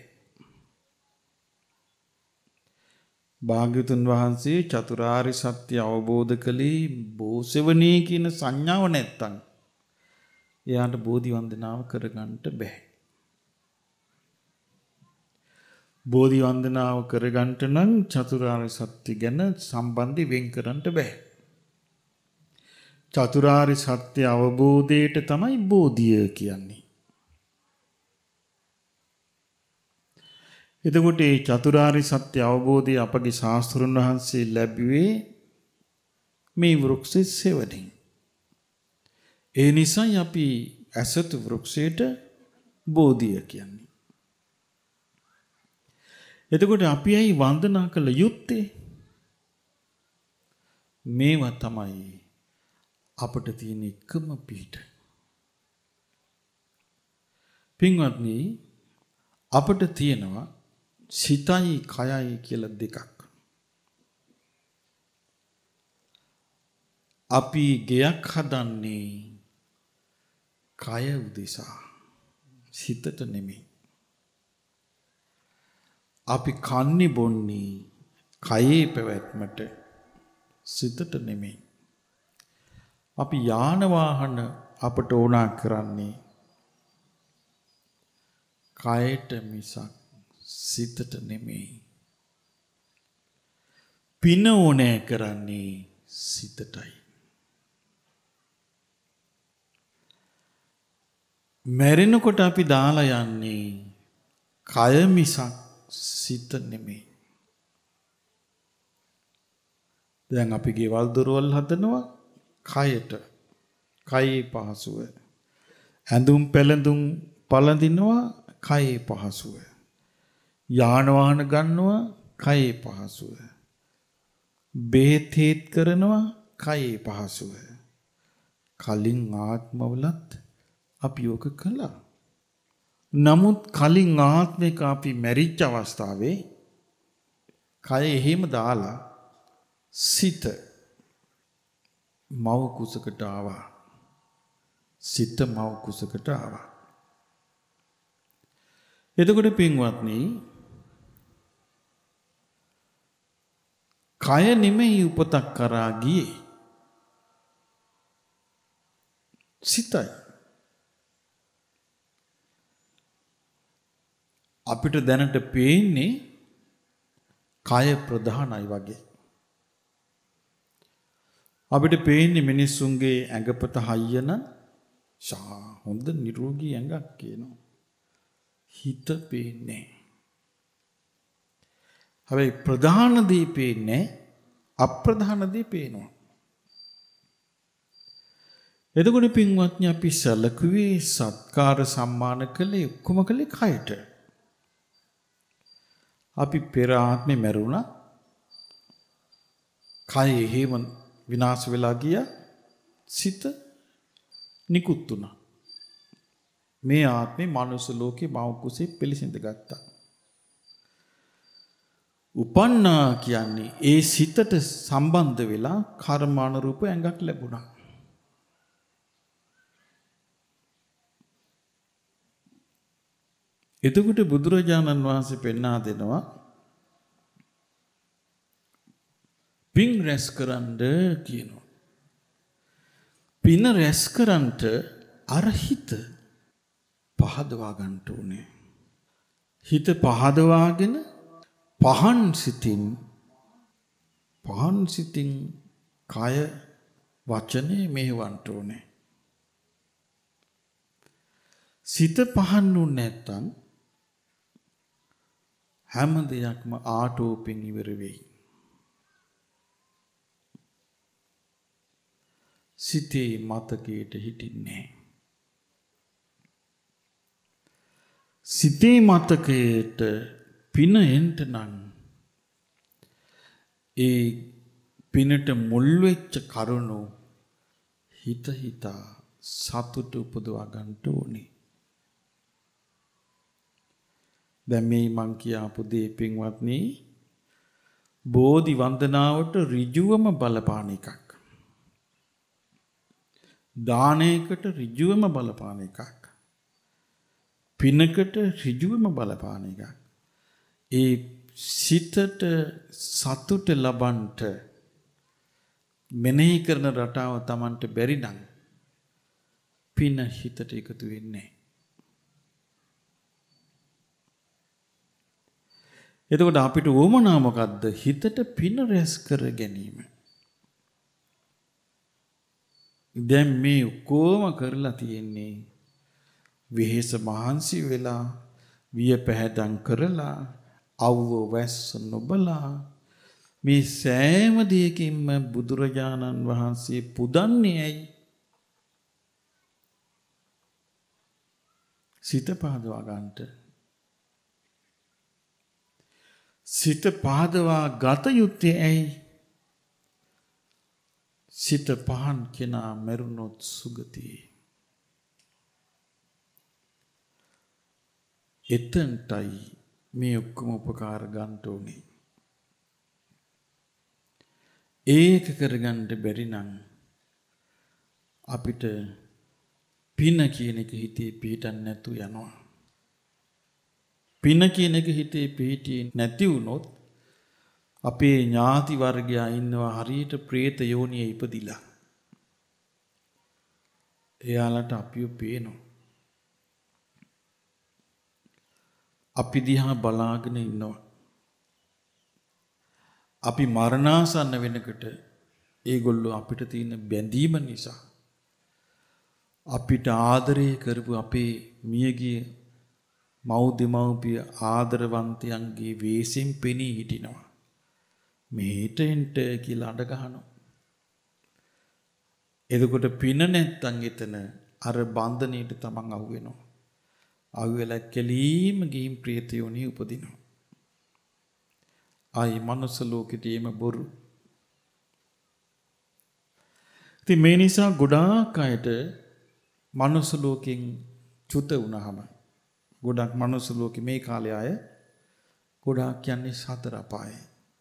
භාග්‍යවතුන් වහන්සේ චතුරාර්ය සත්‍ය අවබෝධ කළේ බෝසෙවණේ කියන සංඥාව නැත්තම් එයාට බෝධි වන්දනාව කරගන්න බෑ. බෝධි වන්දනාව කරගන්න නම් චතුරාර්ය සත්‍ය ගැන සම්බන්ධي වෙන් කරන්න බෑ. චතුරාර්ය සත්‍ය අවබෝධයට තමයි බෝධිය කියන්නේ. එතකොට මේ චතුරාර්ය සත්‍ය අවබෝධය අපගේ ශාස්ත්‍රඥ වහන්සේ ලැබුවේ මේ වෘක්ෂයේ සෙවණින්. ඒ නිසායි අපි ඇසතු වෘක්ෂයට බෝධිය කියන්නේ. එතකොට අපි ඇයි වන්දනා කළ යුත්තේ? මේවා තමයි අපට තියෙන එකම පිහිට. පින්වත්නි අපට තියෙනවා සිතයි කයයි කියලා දෙකක්. අපි ගෙයක් හදන්නේ කය උදෙසා, සිතට නෙමෙයි. අපි කන්නේ බොන්නේ කයේ පැවැත්මට, සිතට නෙමෙයි. අපි යාන වාහන අපට ඕනා කරන්නේ කයට මිසක් සිතට නෙමෙයි. පින ඕනෑ කරන්නේ සිතටයි. මැරෙනකොට අපි දාලා යන්නේ කය මිසක් සිත නෙමෙයි. දැන් අපි ගෙවල් දොරවල් හදනවා කයට, කයේ පහසුව. ඇඳුම් පැළඳුම් පළඳිනවා කයේ පහසුව. යාන වාහන ගන්නවා කයේ පහසුව. බෙහෙත් හේත් කරනවා කයේ පහසුව. කලින් ආත්මවලත් අපි යෝග කළා. නමුත් කලින් ආත්මික අපි මැරිච්ච අවස්ථාවේ කය එහෙම දාලා සිත මව කුසකට ආවා. සිත මව කුසකට ආවා. එතකොට පින්වත්නි කය නෙමෙයි උපතක් කරා ගියේ. සිතයි. අපිට දැනට පේන්නේ කය ප්‍රධානයි වගේ. අපිට පේන්නේ මිනිස්සුන්ගේ ඇඟපත හයියන හොඳ නිරෝගී ඇඟක් කියනවා. හිත පේන්නේ. හැබැයි ප්‍රධාන දේ පේන්නේ අප්‍රධාන දේ පේනවා. එතකොට පින්වත්නි අපි සැලකුවේ සත්කාර සම්මාන කළේ ඔක්කොම කළේ කයට. අපි පෙර ආත්මේ මැරුණා. කය එහෙම විනාශ වෙලා ගියා. සිත නිකුත් වුණා. මේ ආත්මේ මනුස්ස ලෝකේ මව කුසේ පිළිසිඳ ගත්තා. උපන්නා කියන්නේ ඒ සිතට සම්බන්ධ වෙලා කර්මානුරූප ඇඟක් ලැබුණා. එතකොට බුදුරජාණන් වහන්සේ පෙන්වා දෙනවා පින් රැස් කරන්න කියනවා. පින රැස් කරන්නට අර හිත පහදවා ගන්න ඕනේ. හිත පහදවාගෙන පහන් සිතින් කය වචනේ මෙහෙවන්න ඕනේ. සිත පහන් නුනේ නැත්තම් හැම දෙයක්ම ආටෝපෙන් ඉවර වෙයි. සිතේ මතකයට හිටින්නේ. සිතේ මතකයට පින එන්ට නම් ඒ පිනට මුල් වෙච්ච කරුණු හිතා සතුට උපදවා ගන්න ඕනේ. දැන් මේ මං කියාපු දේ පින්වත්නි බෝධි වන්දනාවට ඍජුවම බලපාන එකක්. දානයකට ඍජුවම බලපාන එකක්. පිනකට ඍජුවම බලපාන එකක්. ඒ සිතට සතුට ලබන්නට මෙනෙහි කරන රටාව Tamanට බැරි නම් පින හිතට එකතු වෙන්නේ. එතකොට අපිට උවමනා මොකද්ද? හිතට පින රැස් කර ගැනීම. දැන් මේ කොහොම කරලා තියෙන්නේ? විහෙස මහන්සි වෙලා විය පැහැදම් කරලා අවුව වැස්ස නොබලා මේ සෑම දෙයකින්ම බුදුරජාණන් වහන්සේ පුදන්නේ ඇයි? සිත පහදවා ගන්නට. සිත පහදවා ගත යුත්තේ ඇයි? සිත පහන් කෙනා මරුණොත් සුගතියේ. එතනටයි මේ ඔක්කොම උපකාර ගන්න ඕනේ. ඒක කරගන්න බැරි නම් අපිට පින කියන එක හිතේ පිහිටන්නේ නැතු යනවා. පින කියන එක හිතේ පිහිටියේ නැති වුණොත් අපේ ඥාති වර්ගයා ඉන්නවා හරියට പ്രേත යෝනියේ ඉපදිලා. එයාලට අපිව පේනවා. අපි දිහා බලාගෙන ඉන්නවා. අපි මරණාසන්න වෙනකොට ඒගොල්ලෝ අපිට තියෙන බැඳීම නිසා අපිට ආදරය කරපු අපේ මියගිය මව් දෙමව්පිය ආදරවන්තයන්ගේ වෙසින් පෙනී හිටිනවා. මෙහෙට එන්ට කියලා අඬ ගහනවා. එතකොට පින නැත්තම් එතන අර බන්ධනීට තමන් අහු වෙනවා. අහු වෙලා කෙලීම ගිහින් ප්‍රේතයෝනි උපදිනවා. ආයි මනුස්ස ලෝකෙටීම බොරු. ඉතින් මේ නිසා ගොඩාක් අයට මනුස්ස ලෝකෙන් චුත වුණාම ගොඩක් මනුස්ස ලෝකෙ මේ කාලේ අය ගොඩාක් යන්නේ සතර අපායේ.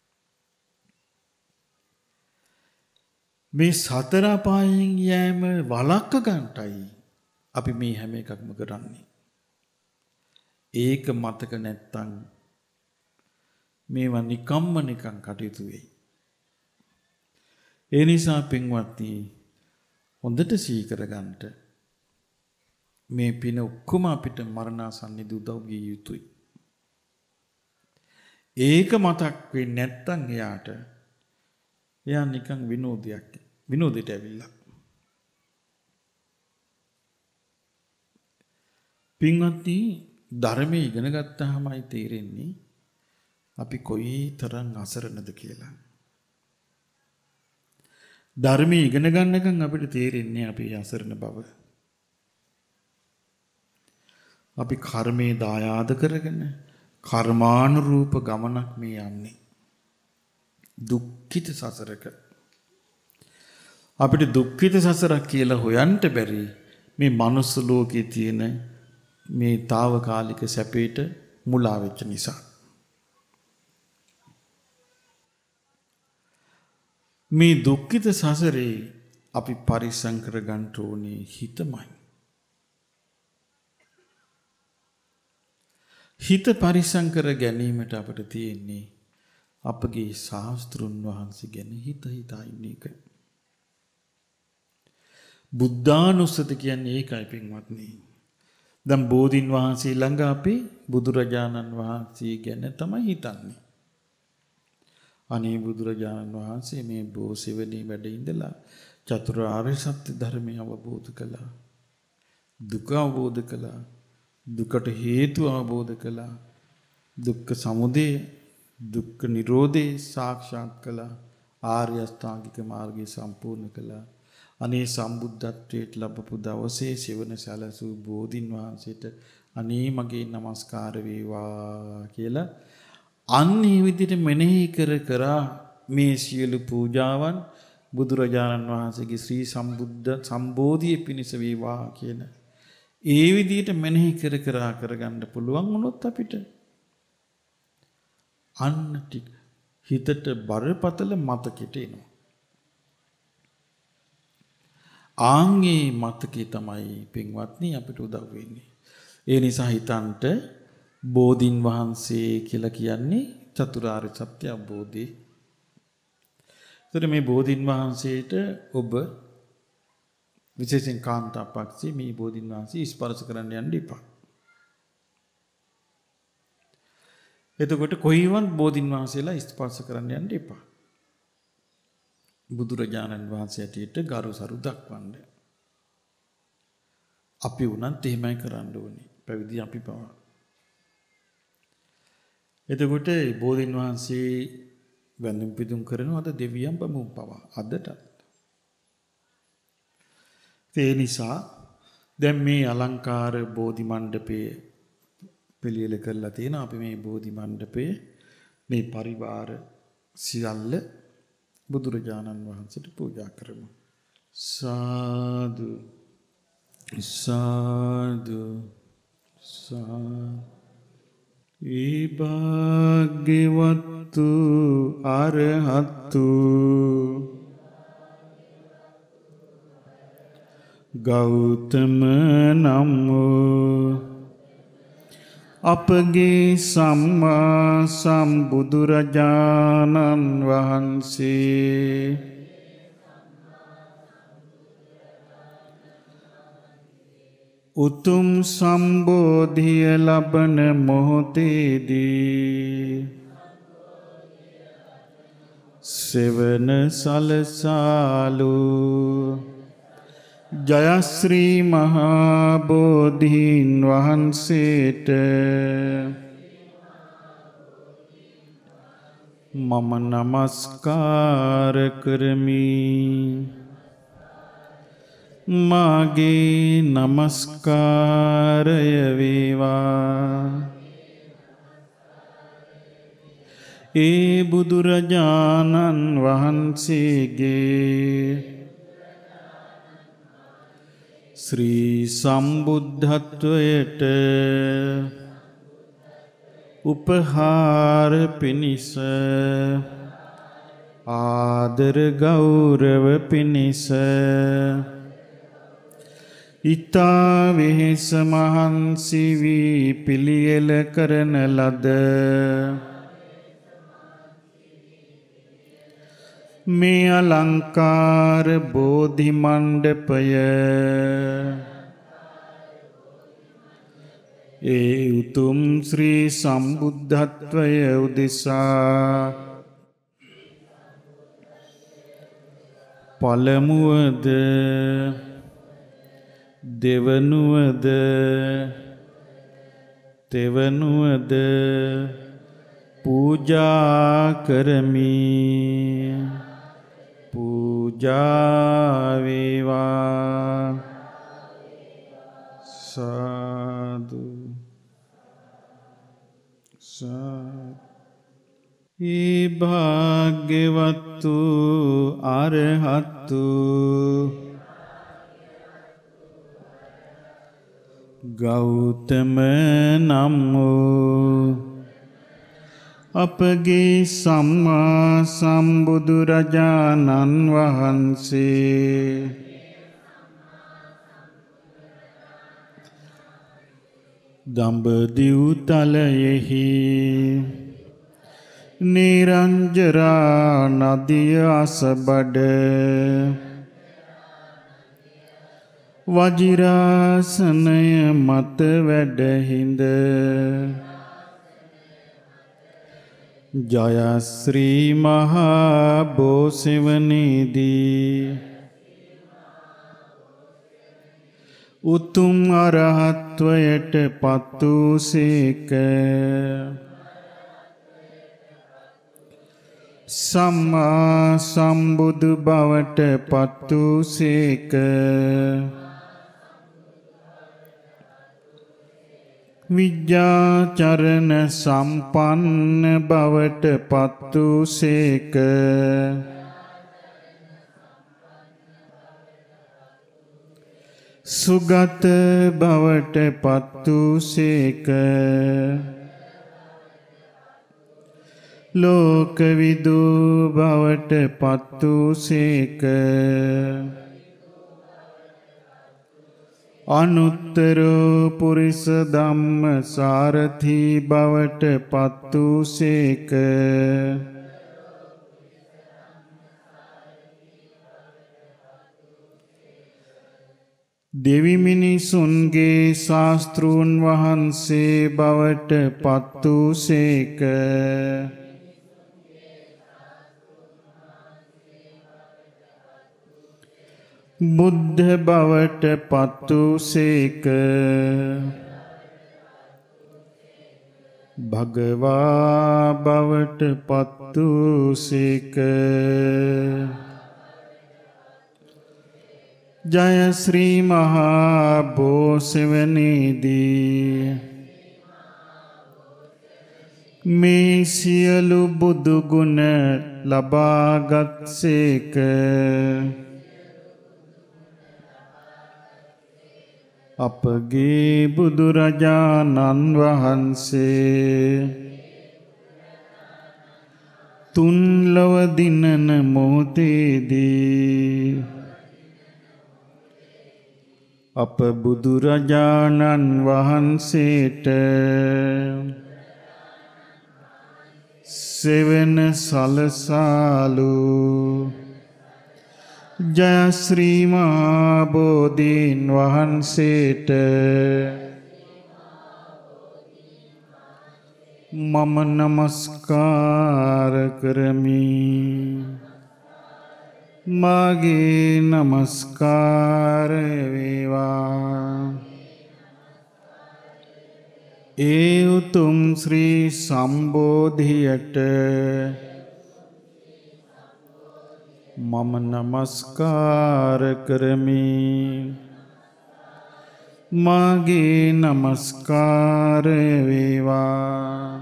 මේ සතර අපායෙන් යෑම වළක්ව ගන්නටයි අපි මේ හැම එකක්ම කරන්නේ. ඒක මතක නැත්තම් මේවා නිකම්ම නිකන් කටයුතු වෙයි. ඒ නිසා පින්වත්නි හොඳට සිහි කරගන්නට මේ පින ඔක්කොම අපිට මරණාසන්නදී උදව් විය යුතුයි. ඒක මතක් වෙන්නේ නැත්තම් එයා නිකන් විනෝදයට ඇවිල්ලා. පින්වත්නි ධර්මයේ ඉගෙන ගත්තාමයි තේරෙන්නේ අපි කොයි තරම් අසරණද කියලා. ධර්මයේ ඉගෙන ගන්නකම් අපිට තේරෙන්නේ අපි අසරණ බව. අපි කර්මයේ දායාද කරගෙන කර්මානුරූප ගමනක් මේ යන්නේ. දුක්ඛිත සසරක. අපිට දුක්ඛිත සසරක් කියලා හොයන්න බැරි මේ මනුස්ස ලෝකයේ තියෙන මේ తాවකාලික සැපේට මුලා වෙච්ච නිසා. මේ දුක්ඛිත සසරේ අපි පරිසම් කර ගන්න ඕනේ හිතමයි. හිත පරිසම් කර ගැනීමට අපිට තියෙන්නේ අපගේ ශාස්ත්‍රුන් වහන්සේ ගැන හිත හිතා ඉන්න එක. බුද්ධානුස්සති කියන්නේ ඒකයි පින්වත්නි. දැන් බෝධින් වහන්සේ ළඟ අපි බුදුරජාණන් වහන්සේ ගැන තමයි හිතන්නේ. අනේ බුදුරජාණන් වහන්සේ මේ බෝසෙවණේ වැඩ ඉඳලා චතුරාර්ය සත්‍ය ධර්මය අවබෝධ කළා. දුක අවබෝධ කළා. දුකට හේතු අවබෝධ කළා. දුක්ඛ සමුදය දුක්ඛ නිරෝධේ සාක්ෂාත් කළා. ආර්ය අෂ්ටාංගික මාර්ගය සම්පූර්ණ කළා. අනේ සම්බුද්ධත්වයට ලැබපු දවසේ සෙවණ සැලසූ බෝධින් වහන්සේට අනේ මගේ নমස්කාර වේවා කියලා අන්නේ විදිහට මෙනෙහි කර කර මේ සියලු පූජාවන් බුදුරජාණන් වහන්සේගේ ශ්‍රී සම්බුද්ධ සම්බෝධිය පිණිස වේවා කියන ඒ විදිහට මෙනෙහි කර කර කරගන්න පුළුවන් වුණොත් අපිට අන්න ටික හිතට බරපතල මතකෙට එනවා. ආන්ගේ මතකේ තමයි පින්වත්නි අපිට උදව් වෙන්නේ. ඒ නිසා හිතන්ට බෝධින් වහන්සේ කියලා කියන්නේ චතුරාර්ය සත්‍ය අවබෝධය. ඒතර මේ බෝධින් වහන්සේට ඔබ විශේෂයෙන් කාන්තාපක්ෂේ මේ බෝධින් වහන්සේ ස්පර්ශ කරන්න යන්න එපා. එතකොට කොයිවත් බෝධින් වහන්සේලා ස්පර්ශ කරන්න යන්න එපා. බුදුරජාණන් වහන්සේ ඇටියට ගරු සරු දක්වන්න. අපි උනත් එහෙමයි කරන්න ඕනේ. පැවිදි අපි පවා. එතකොට බෝධින් වහන්සේ වැඳුම් පිදුම් කරනවා අද දෙවියන් බමුණු පවා අදට. ඒ නිසා දැන් මේ අලංකාර බෝධි මණ්ඩපයේ පිළියෙල කරලා තියෙන අපි මේ බෝධි මණ්ඩපයේ මේ පරිවාර සියල්ල බුදුරජාණන් වහන්සේට පූජා කරමු. සාදු සාදු සාදු. විභාග්‍යවත්තු අරහත්තු ගෞතම නමෝ අපගේ සම්මා සම්බුදුරජාණන් වහන්සේ උතුම් සම්බෝධිය ලබන මොහොතේදී සෙවන සලසාලු ජයශ්‍රී මහා බෝධීන් වහන්සේට මම නමස්කාර කරමි. මාගේ නමස්කාරය වේවා. ඒ බුදුරජාණන් වහන්සේගේ ශ්‍රී සම්බුද්ධත්වයට උපහාර පිණිස ආදර ගෞරව පිණිස ඊතා වෙහෙස මහන්සි වී පිළියෙල කරන ලද මේ අලංකාර බෝධි මණ්ඩපය ඒ උතුම් ශ්‍රී සම්බුද්ධත්වය උදෙසා පළමුවද දෙවනුවද තෙවනුවද පූජා කරමි. පූජා වේවා සාදු සාදු. ඒ භාග්‍යවත්තු අරහත්තු ගෞතම නම් වූ අපගේ සම්මා සම්බුදුරජාණන් වහන්සේ දඹදිව් තලයෙහි නිරංජරා නදිය අසබඩ වජිරාසනය මත වැඩහිඳ ජයශ්‍රී මහා බෝසෙවණේදී උතුම් අරහත්වයට පත් වූ සේක. සම්මා සම්බුදු බවට පත් වූ සේක. විජ්ජාචරණ සම්පන්න බවට පත් වූ සේක. සුගත බවට පත් වූ සේක. ලෝකවිදු බවට පත් වූ සේක. අනුත්තරෝ පුරිස ධම්ම සාරථි බවට පත් වූ සේක. දෙවි මිනිසුන්ගේ ශාස්තෘන් වහන්සේ බවට පත් වූ සේක. බුද්ධ බවට පත් වූ සේක. භගවා බවට පත් වූ සේක. ජය ශ්‍රී මහා බෝසෙවණේදී මේ සියලු බුදු ගුණ ලබාගත් සේක. අපගේ බුදුරජාණන් වහන්සේ තුන් ලොව දිනන මොහොතේදී අප බුදුරජාණන් වහන්සේට සෙවන සලසාලු. ජය ශ්‍රී මහා බෝධීන් වහන්සේට මම නමස්කාර කරමි. මාගේ නමස්කාර වේවා. ඒ උතුම් ශ්‍රී සම්බෝධියට මම නමස්කාර කරමි. මාගේ නමස්කාර වේවා.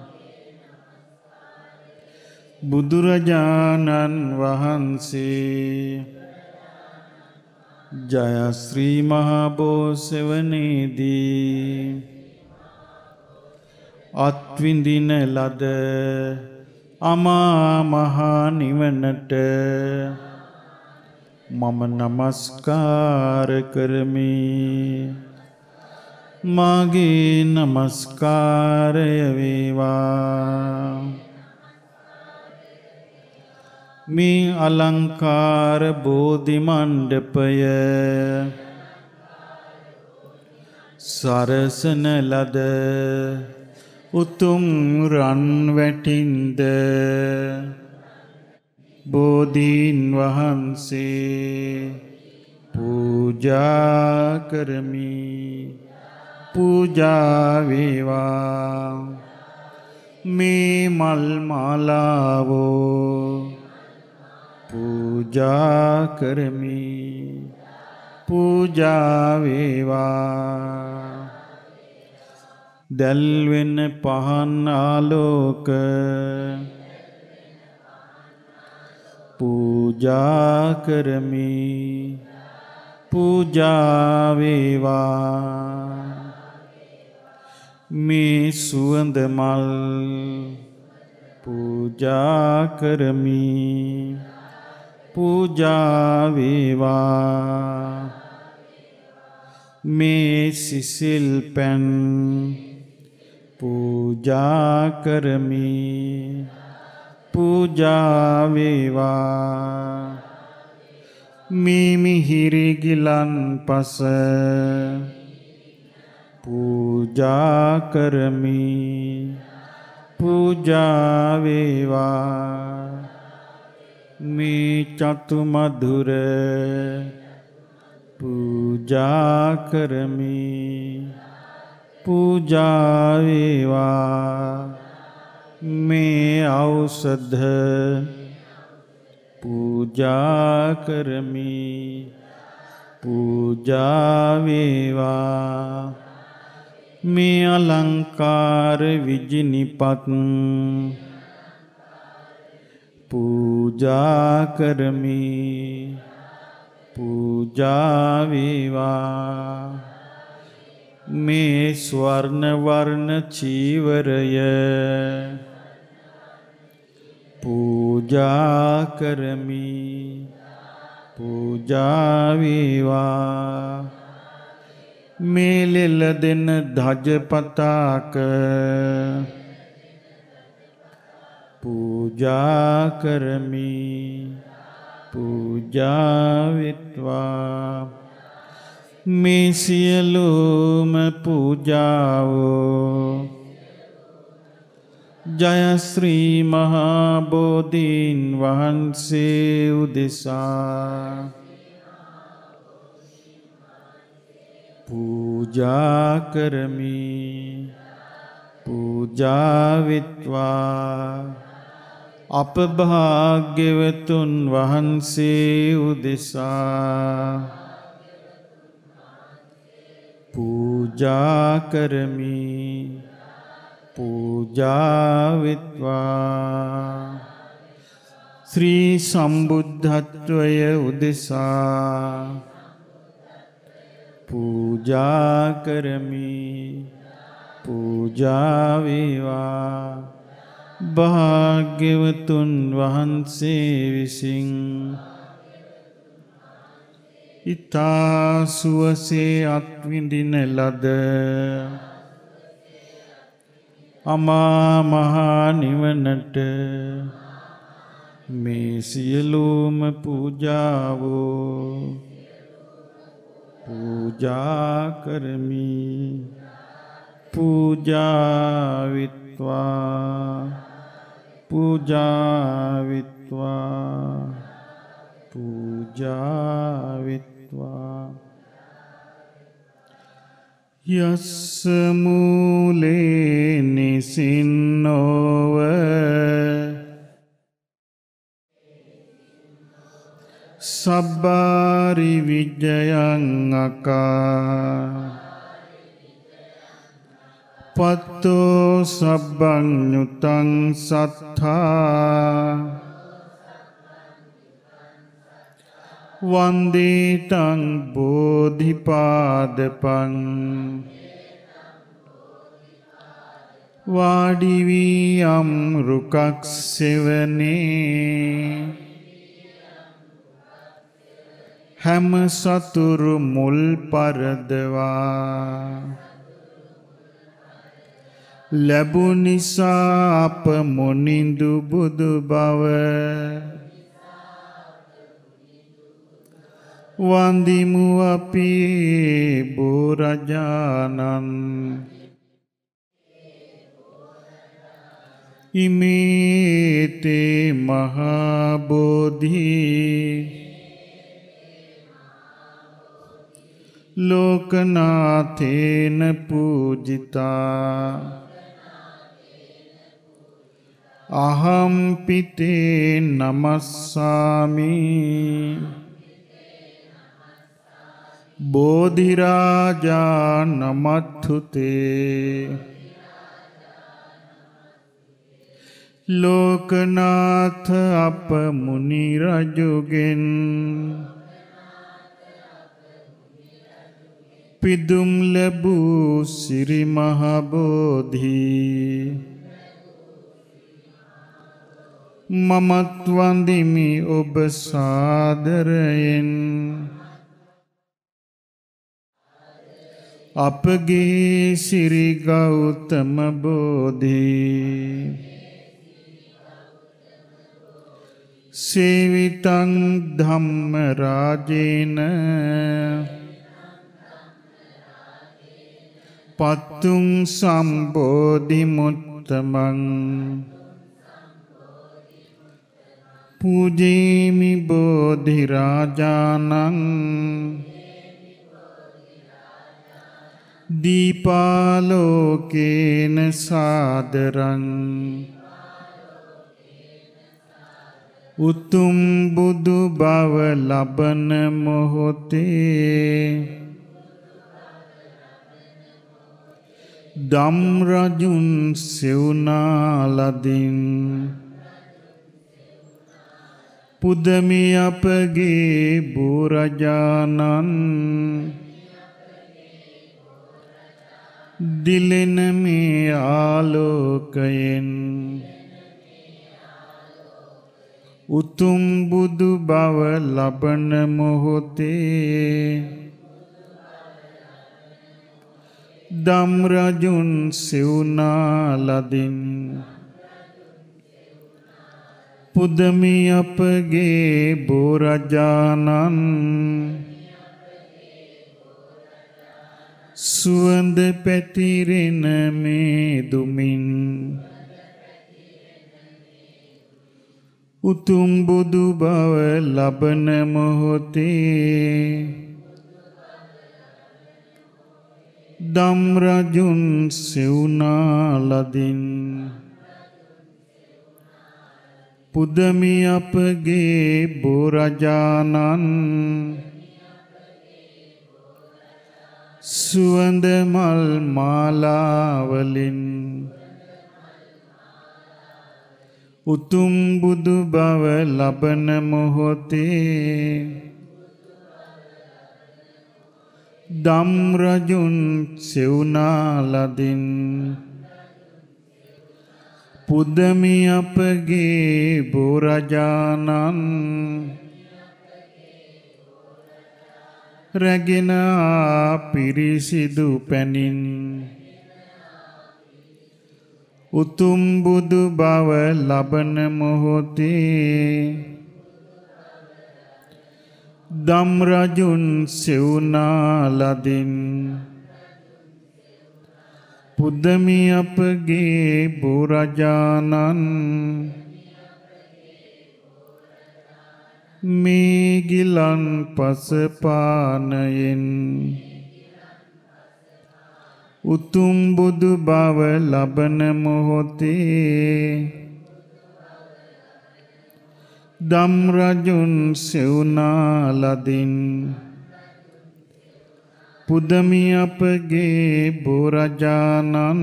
බුදුරජාණන් වහන්සේ ජය ශ්‍රී මහා බෝසෙවණේදී අත්විඳින ලද අමා මහ නිවනට මම නමස්කාර කරමි. මාගේ නමස්කාරය වේවා. මේ අලංකාර බෝධි මණ්ඩපය සරසන ලද උතුම් රන් වැටින්ද බෝධීන් වහන්සේ පූජා කරමි. පූජා වේවා. මේ මල් මාලාවෝ පූජා කරමි පූජා වේවා දැල්වෙන පහන් ආලෝක පූජා කරමි පූජා වේවා මේ සුවඳ මල් පූජා කරමි පූජා වේවා මේ සිසිල් පැන් පූජා කරමි පූජා වේවා මේ මිහිරි ගිලන්පස පූජා කරමි පූජා වේවා මේ චතු මధుර පූජා කරමි පූජා වේවා මේ ඖෂධ පූජා කරමි පූජා වේවා මේ අලංකාර විජිනිපත් පූජා කරමි පූජා වේවා මේ ස්වර්ණ වර්ණ චීවරය පූජා කරමි පූජා වේවා මේ ලෙල දෙන ධජ පතාක පූජා කරමි පූජා වෙත්වා මේ සියලුම පූජාවෝ ජය ශ්‍රී මහා බෝධීන් වහන්සේ උදෙසා පූජා කරමි පූජා වෙත්වා අප භාග්‍යවතුන් වහන්සේ උදෙසා පූජා කරමි පූජා වෙත්වා ශ්‍රී සම්බුද්ධත්වය උදෙසා පූජා කරමි පූජා වේවා භාග්‍යවතුන් වහන්සේ විසින් ඊතා සුවසේ අත්විඳින ලද අමා මහ නිවනට මේ සියලුම පූජාවෝ පූජා කරමි පූජා විත්වා පූජා විත්වා පූජා විත්වා යස්ස මූලේ නිසින්නෝව සබ්බාරි විජයං අකා පත්තෝ සබ්බං ඤුතං සත්තා වන්දිතං බෝධිපාදපං වාඩි වී යම් රුකක් සෙවනේ හැම සතුරු මුල් පරදවා ලැබුනිසා අප මොනිඳු බුදු බව වන්දිමු අපි බුරජාණන් ඉමේතේ මහා බෝධි ලෝකනාථේන පූජිතා අහම්පිතේ නමස්සාමි බෝධිරාජා නමත්තුතේ ලෝකනාථ අප මුනි රජුගෙන් පිදුම් ලැබූ සිරි මහ බෝධි මමත් වන්දිමි ඔබ සාදරයෙන් අපගේ සිරි ගෞතම බෝධි සේවිතං ධම්ම රාජේන පත්තුං සම්බෝධි මුත්තමං පූජේමි බෝධි රාජානං දීපාලෝකේන සාදරං උතුම් බුදු බව ලබන මොහොතේ දම් රජුන් සෙවුනාලදින් පුදමි අපගේ බුරජාණන් දිලෙන මේ ආලෝකයෙන් උතුම් බුදු බව ලබන මොහොතේ දම් රජුන් සෙවුනාලදින් පුදමි අපගේ බුරජාණන් සුවඳ පැතිරෙන මේ දුමින් උතුම් බුදු බව ලබන මොහොතේ දම් රජුන් සෙවුනාලදින් පුදමි අපගේ බුරජාණන් සුවඳ මල් මාලාවලින් උතුම් බුදු බව ලබන මොහොතේ දම් රජුන් සෙවුනාලදින් පුදමි අපගේ බුරජාණන් රැගෙන පිරිසිදු පැනින් උතුම් බුදු බව ලබන මොහොතේ දම් රජුන් සෙවුනාලදින් පුදමි අපගේ බුරජාණන් මේ ගිලන් පසපානයෙන් උතුම් බුදු බව ලබන මොහොතේ දම් රජුන් සෙවුනාලදින් පුදමි අපගේ බුරජාණන්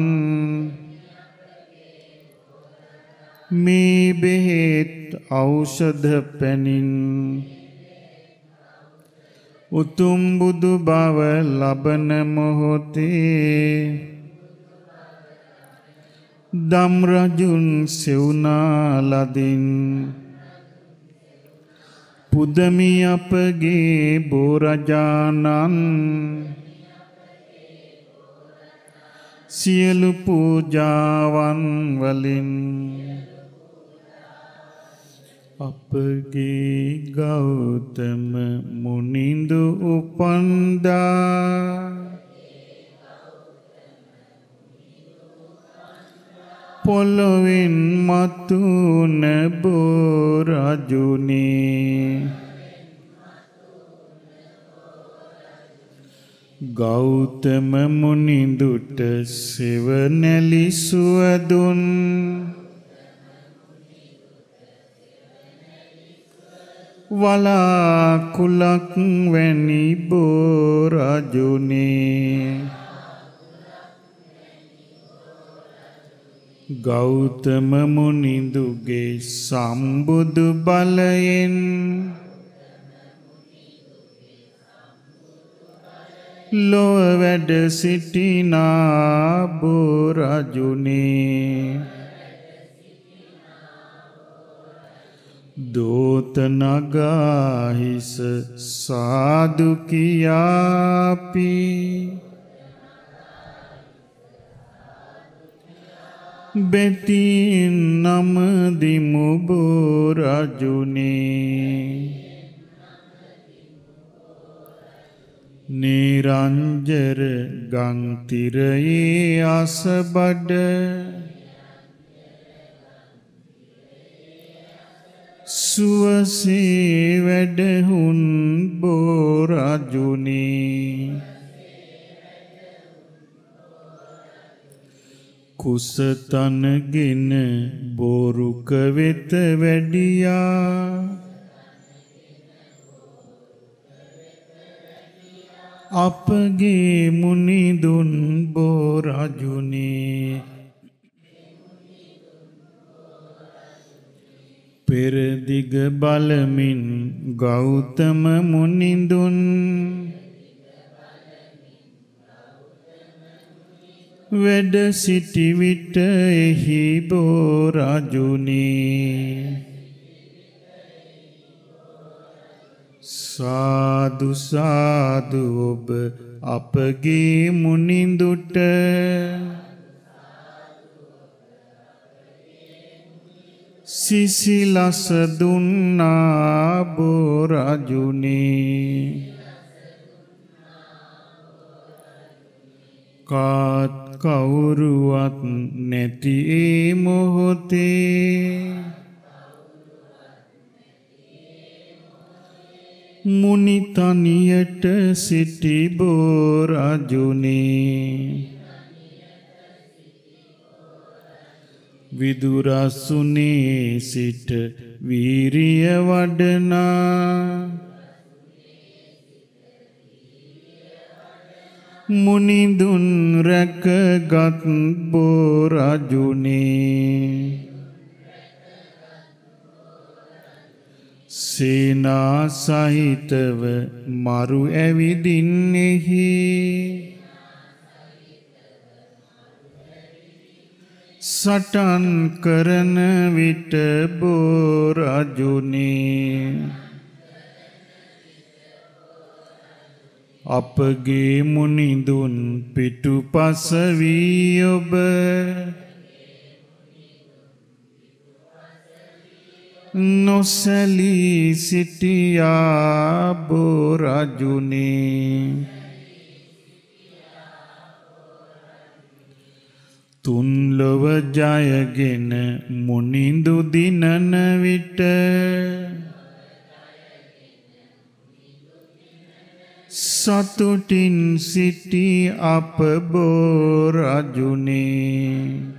මේ බෙහෙත් ඖෂධ පැනින් උතුම් බුදු බව ලබන මොහොතේ දම් රජුන් සෙවුනාලදින් පුදමි අපගේ බුරජාණන් සියලු පූජාවන් වලින් අපගේ ගෞතම මුනිඳු උපන්දා පොළොවෙන් මතුන බෝරජුනේ ගෞතම මුනිඳුට සෙවණැලි සුවදුන් වලාකුලක් වැනි බෝරජුනේ ගෞතම මුනිඳුගේ සම්බුදු බලයෙන් ලොව වැඩ සිටිනා බෝරජුනේ දෝත නගාහිස සාදු කියාපි බෙතින් නමදිමු බෝරජුනේ නිරංජර ගංතිරයේ අසබඩ සුවසේ වැඩහුන් බෝරජුනේ කුසතනගෙන බෝරුක වෙත වැඩියා අපගේ මුනිදුන් බෝරජුනේ පෙරදිග බලමින් ගෞතම මුනිඳුන් වැඩ සිටි විට එහි බෝරජුනේ සාදු සාදු ඔබ අපගේ මුනිඳුට සිසිලස දුන්නා බෝරජුනේ කාත් කවුරුවත් නැති ඒ මොහොතේ මුනි තනියට සිටි බෝරජුනේ විදුරසුනේ සිට වීරිය වඩනා මුනිඳුන් රැකගත් බෝරජුනේ සේනා සහිතව මරු ඇවිදින්නෙහි සටන් කරන විට බෝරජුනේ අපගේ මුනිඳුන් පිටුපස වී ඔබ නොසැලී සිටියා බෝරජුනේ තුන්ලොව ජයගෙන මුනිඳු දිනන විට සතුටින් සිටි අප බෝරජුනේ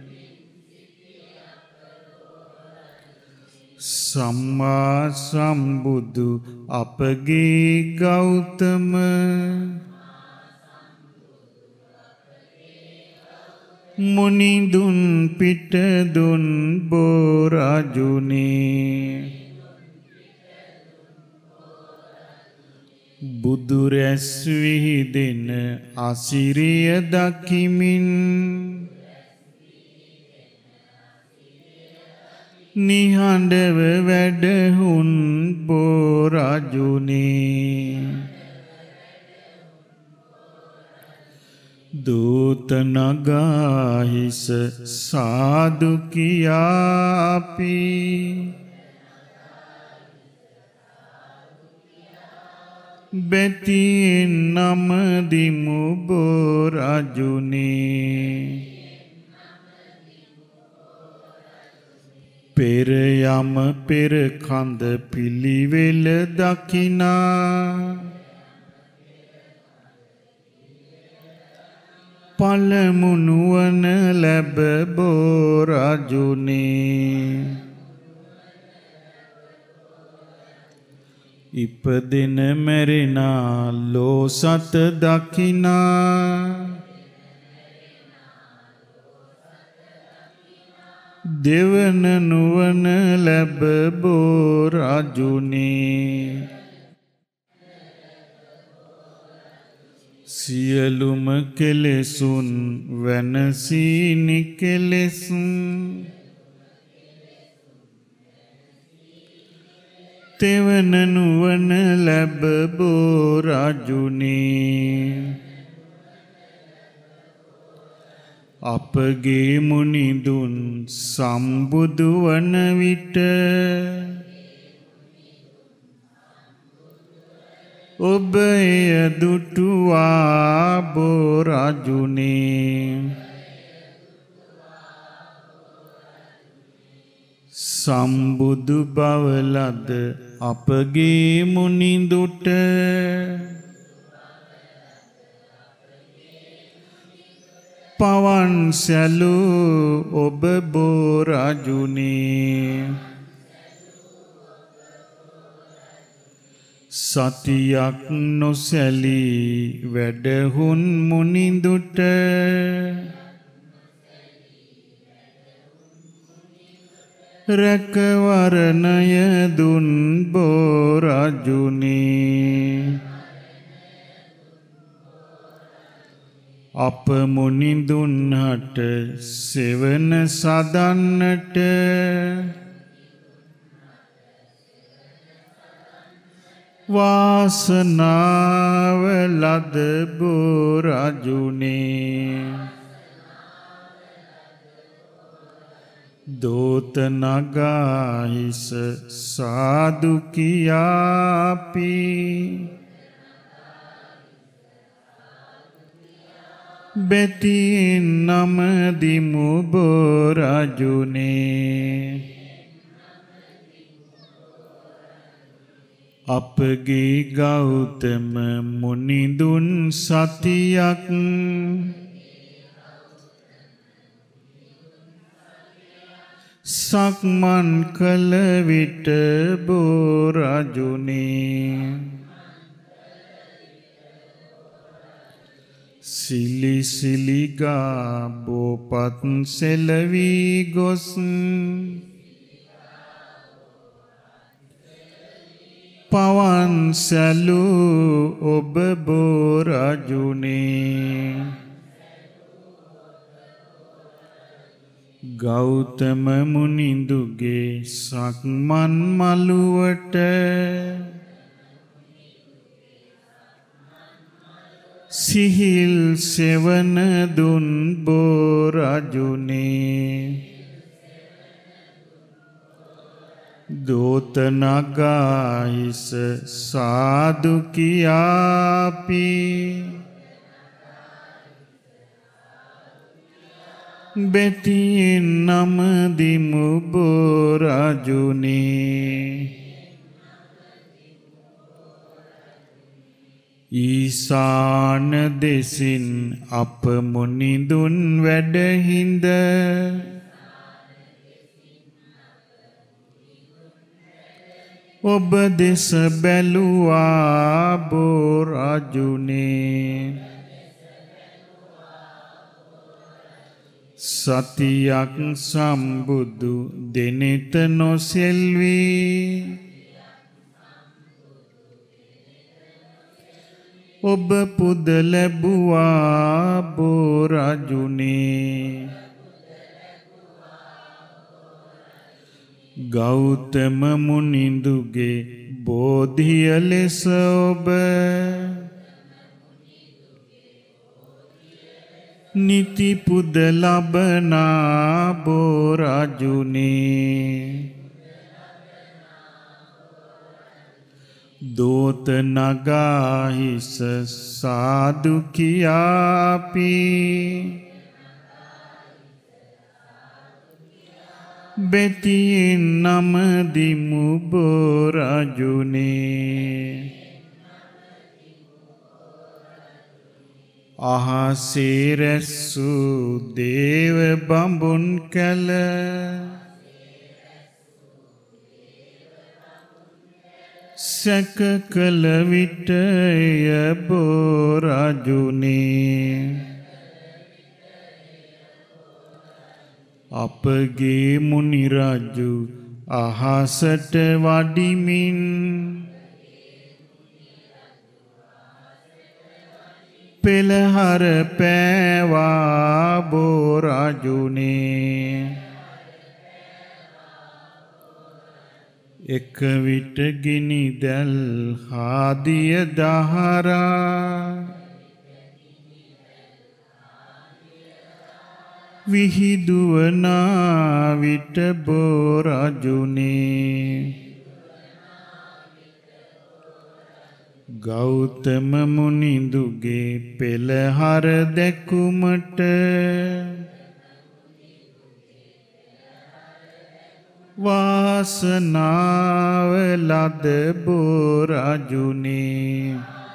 සම්මා සම්බුදු අපගේ ගෞතම මුනිඳුන් පිට දුන් බෝරජුනේ බුදුරැස් විහිදෙන අසිරිය දකිමින් නිහඬව වැඩහුන් බෝරජුනේ දූත නගාහිස සාදු කියාපි බෙතින් නමදිමු බෝරජුනේ පෙර යම පෙර කඳ පිළිවෙල දකිනා පළමු නුවණ ලැබ බෝරජුනේ ඉපදෙන මැරෙනා ලෝ සත දකිනා දෙවන නුවණ ලැබ බෝ රජුනේ සියලුම කෙලෙසුන් වෙනසී නිකලෙසුන් තෙවන නුවණ ලැබ බෝ රජුනේ අපගේ මුනිදුන් සම්බුදු වන විට ඔබ එය දුටුවා බෝ රජුනේ සම්බුදු බව ලද අපගේ මුනිදුට පවන් සැලූ ඔබ බෝ රජුනේ සතියක් නොසැලී වැඩහුන් මුනිදුට රැකවරණය දුන් බෝ රජුනේ අප මුනිදුන්හට සෙවන සදන්නට වාසනාව ලද බෝ රජුනේ දෝත නගාහිස සාදු කියාපි බෙතින් නමදිමු බෝ රජුනේ අපගේ ගෞතම මුනිදුන් සතියක් සක්මන් කළ විට බෝ රජුනේ සිලි සිලිගා බෝපත් සෙලවී ගොස් පවන් සැලූ ඔබ බෝ රජුනේ ගෞතම මුනිඳුගේ සක්මන් මළුවට සිහිල් සෙවන දුන් බෝ රජුනේ දෝත නගාහිස සාදු කියාපි බෙතින් නමදිමු බෝ රජුනේ ඊසාන දෙසින් අප මුනිදුන් වැඩහිඳ ඔබ දෙස බැලුවා බෝ රජුනේ සතියක් සම්බුදු දෙනෙත නොසෙල්වී ඔබ පුද ලැබුවා බෝ රජුනේ ගෞතම මුනිඳුගේ බෝධිය ලෙස ඔබ නිති පුද ලබනා බෝ රජුනේ දෝත නගාහිස සාදු කියාපි බෙතින් නමදිමු බෝ රජුනේ අහසේ රැස්සූ දේව බඹුන් කැල සැක කළ විට එය බෝරජුනේ අපගේ මුනි රජු අහසට වඩිමින් පෙළහර පෑවා බෝරජුනේ එක විට ගිනි දැල් හාදිය දහරා විහිදුවනා විට බෝරජුනේ ගෞතම මුනිඳුගේ පෙළහර දැකුමට වාසනාව ලද බෝරජුනේ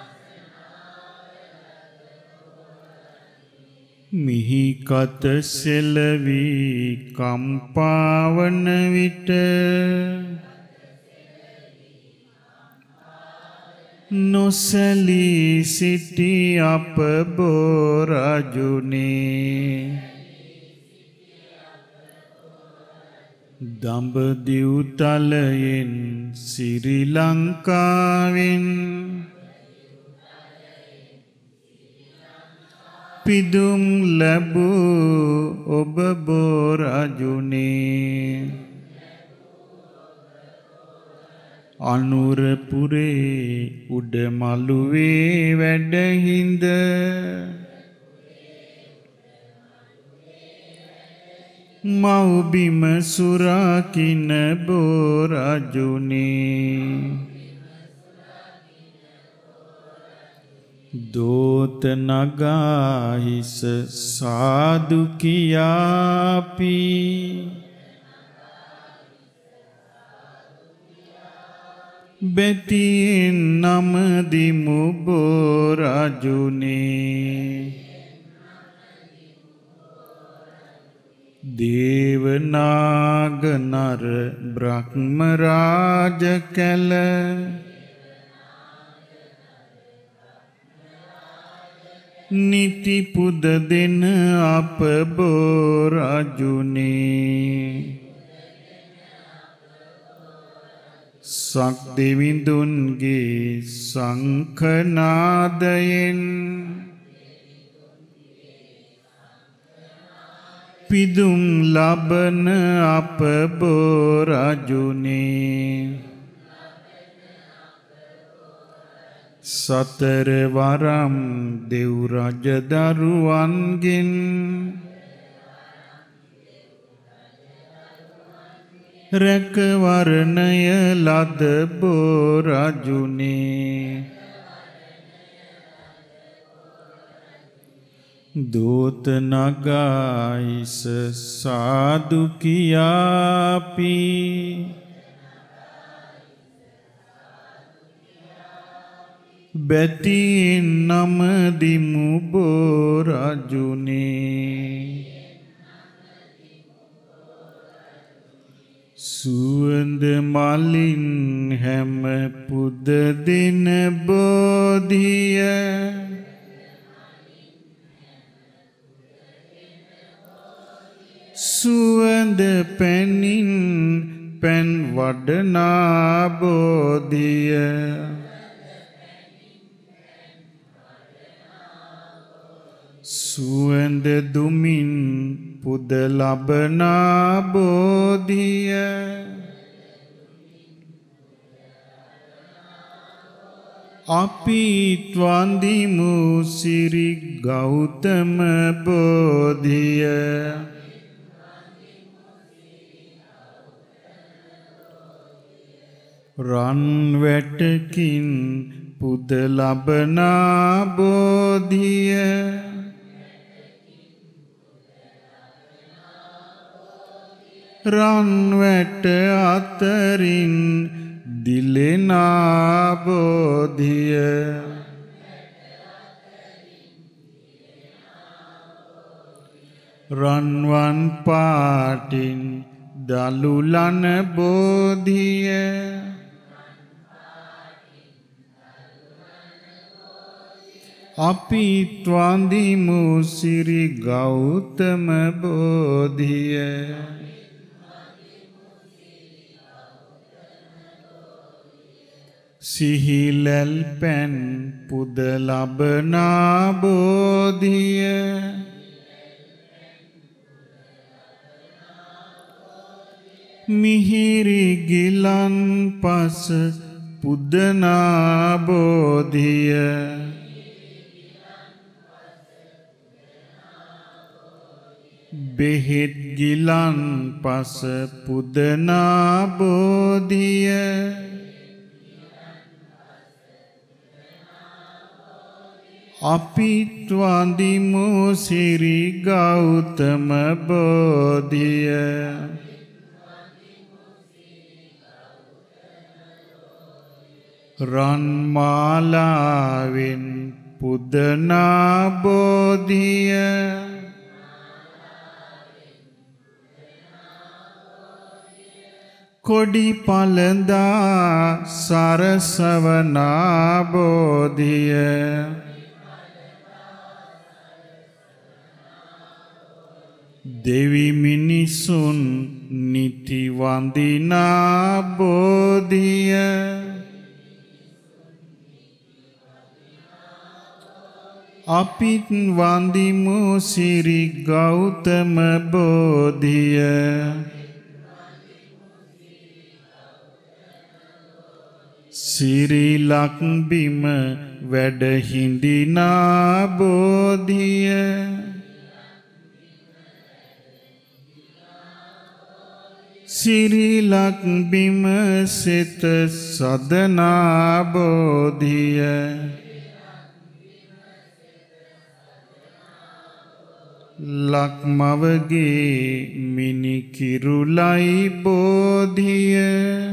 මිහි කත සෙලවී කම්පාවන විට නොසැලී සිටි අප බෝරජුනේ දඹදිව් තලයෙන් ශ්‍රී ලංකාවෙන් පිදුම් ලැබූ ඔබ බෝරජුනේ අනුරපුරේ උඩමළුවේ වැඩහිඳ මව්බිම සුරකින්න බෝරජුනේ දෝත නගාහිස සාදු කියාපි බෙතියෙන් නමදිමු බෝරජුනේ දේවනාග නර බ්‍රහ්ම රාජ කැල නිති පුද දෙන අප බෝරජුනේ සක් දෙවිඳුන්ගේ සංඛනාදයෙන් පිදුම් ලබන අප බෝරජුනේ සතර වරම් දෙව් රජ දරුවන්ගෙන් රැකවරණය ලද බෝරජුනේ දෝත නගායිස සාදු කියාපි බැතියෙන් නමදිමු බෝරජුනේ සුවඳ මලින් හැම පුද දින බෝධිය සුවඳ පැනින් පැන් වඩනා බෝධිය සුවඳ දුමින් පුද ලබනා බෝධිය අපිත් වන්දිමු සිරි ගෞතම බෝධිය රන් වැටකින් පුද ලබනා බෝධිය රන් වැට අතරින් දිලෙනා බෝධිය රන්වන් පාටින් දලුලන බෝධිය අපිත් වඳිමු සිරි ගෞතම බෝධිය. සිහිලැල් පැන් පුද ලබනා බෝධිය. මිහිරි ගිලන් පස පුදනා බෝධිය. බෙහෙත් ගිලන් පස පුදනා බෝධිය. අපිත් වඳිමු සිරි ගෞතම බෝධිය. රන් මාලාවෙන් පුදනා බෝධිය. කොඩි පළඳා සරසවනා බෝධිය. දෙවි මිනිසුන් නිති වඳිනා බෝධිය. අපිත් වඳිමු සිරි ගෞතම බෝධිය. සිරිලක් බිම වැඩ හිඳිනා බෝධිය. සිරිලක් බිම සිත සදනා බෝධිය. ලක්මවගේ මිනිකිරුලයි බෝධිය.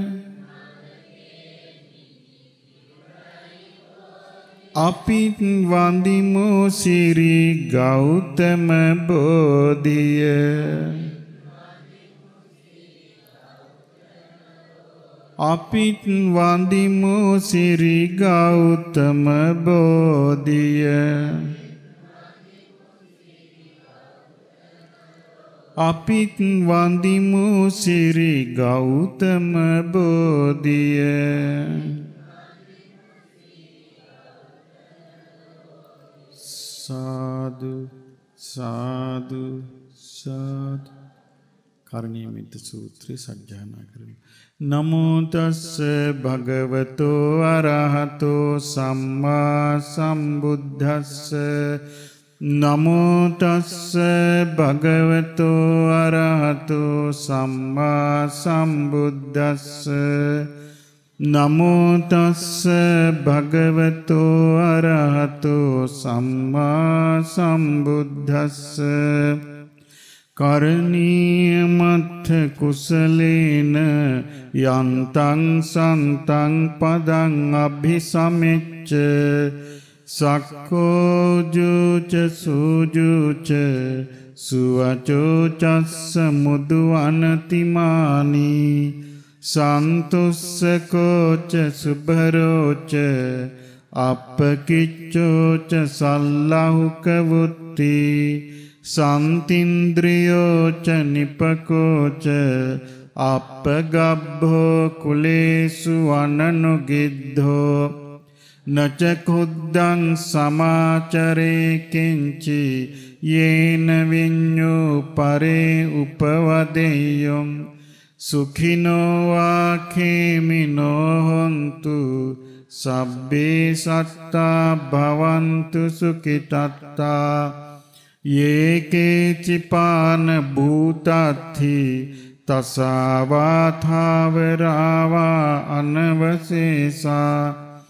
අපිත් වඳිමු සිරි ගෞතම බෝධිය. අපිත් වඳිමු සිරි ගෞතම බෝධිය. අපිත් වඳිමු සිරි ගෞතම බෝධිය. සාදු සාදු සාදු. කරණීයමෙත්ත සූත්‍රය සජ්ජායනා කරමු. නමෝ තස්ස භගවතෝ අරහතෝ සම්මා සම්බුද්දස්ස. නමෝ තස්ස භගවතෝ අරහතෝ සම්මා සම්බුද්දස්ස. නමෝ තස්ස භගවතෝ අරහතෝ සම්මා සම්බුද්දස්ස. කරණීයමත්ථ කුසලේන යන්තං සන්තං පදං අභිසමෙච්ච. සක්කෝජුච සූජුච සුවචෝචස්ස මුදු අනතිමානී. සන්තුස්සකෝච සුභරෝච අපකිච්චෝච සල්ලහුකවුත්ති. සන්තින්ද්‍රියෝච නිපකෝච අපගබ්බෝ කුලේසු අනනුගිද්ධෝ. නචකුද්දං සමාචරේ කිංචි යේන විඤ්ඤෝ පරේ උපවදෙය්‍යොම්. සුඛිනෝ වාඛේමිනෝ හොන්තු සබ්බේ සත්තා භවන්තු සුඛිතත්තා. යේකේචිපාන භූතත්ථි තසාවාථාවරාවා අනවසේසා.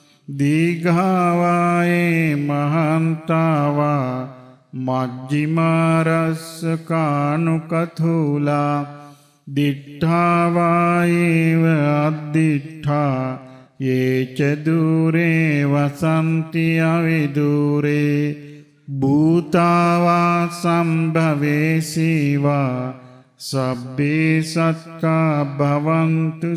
දීඝාවායේ මහන්තාවා මජ්ජිමාරස්ස කානුකථූලා. දිට්ඨාවායේව අද්දිට්ඨා යේච දුරේ වසන්ති අවිදුරේ. භූතාවා සම්භවේසීවා සබ්බේ සත්තා භවන්තු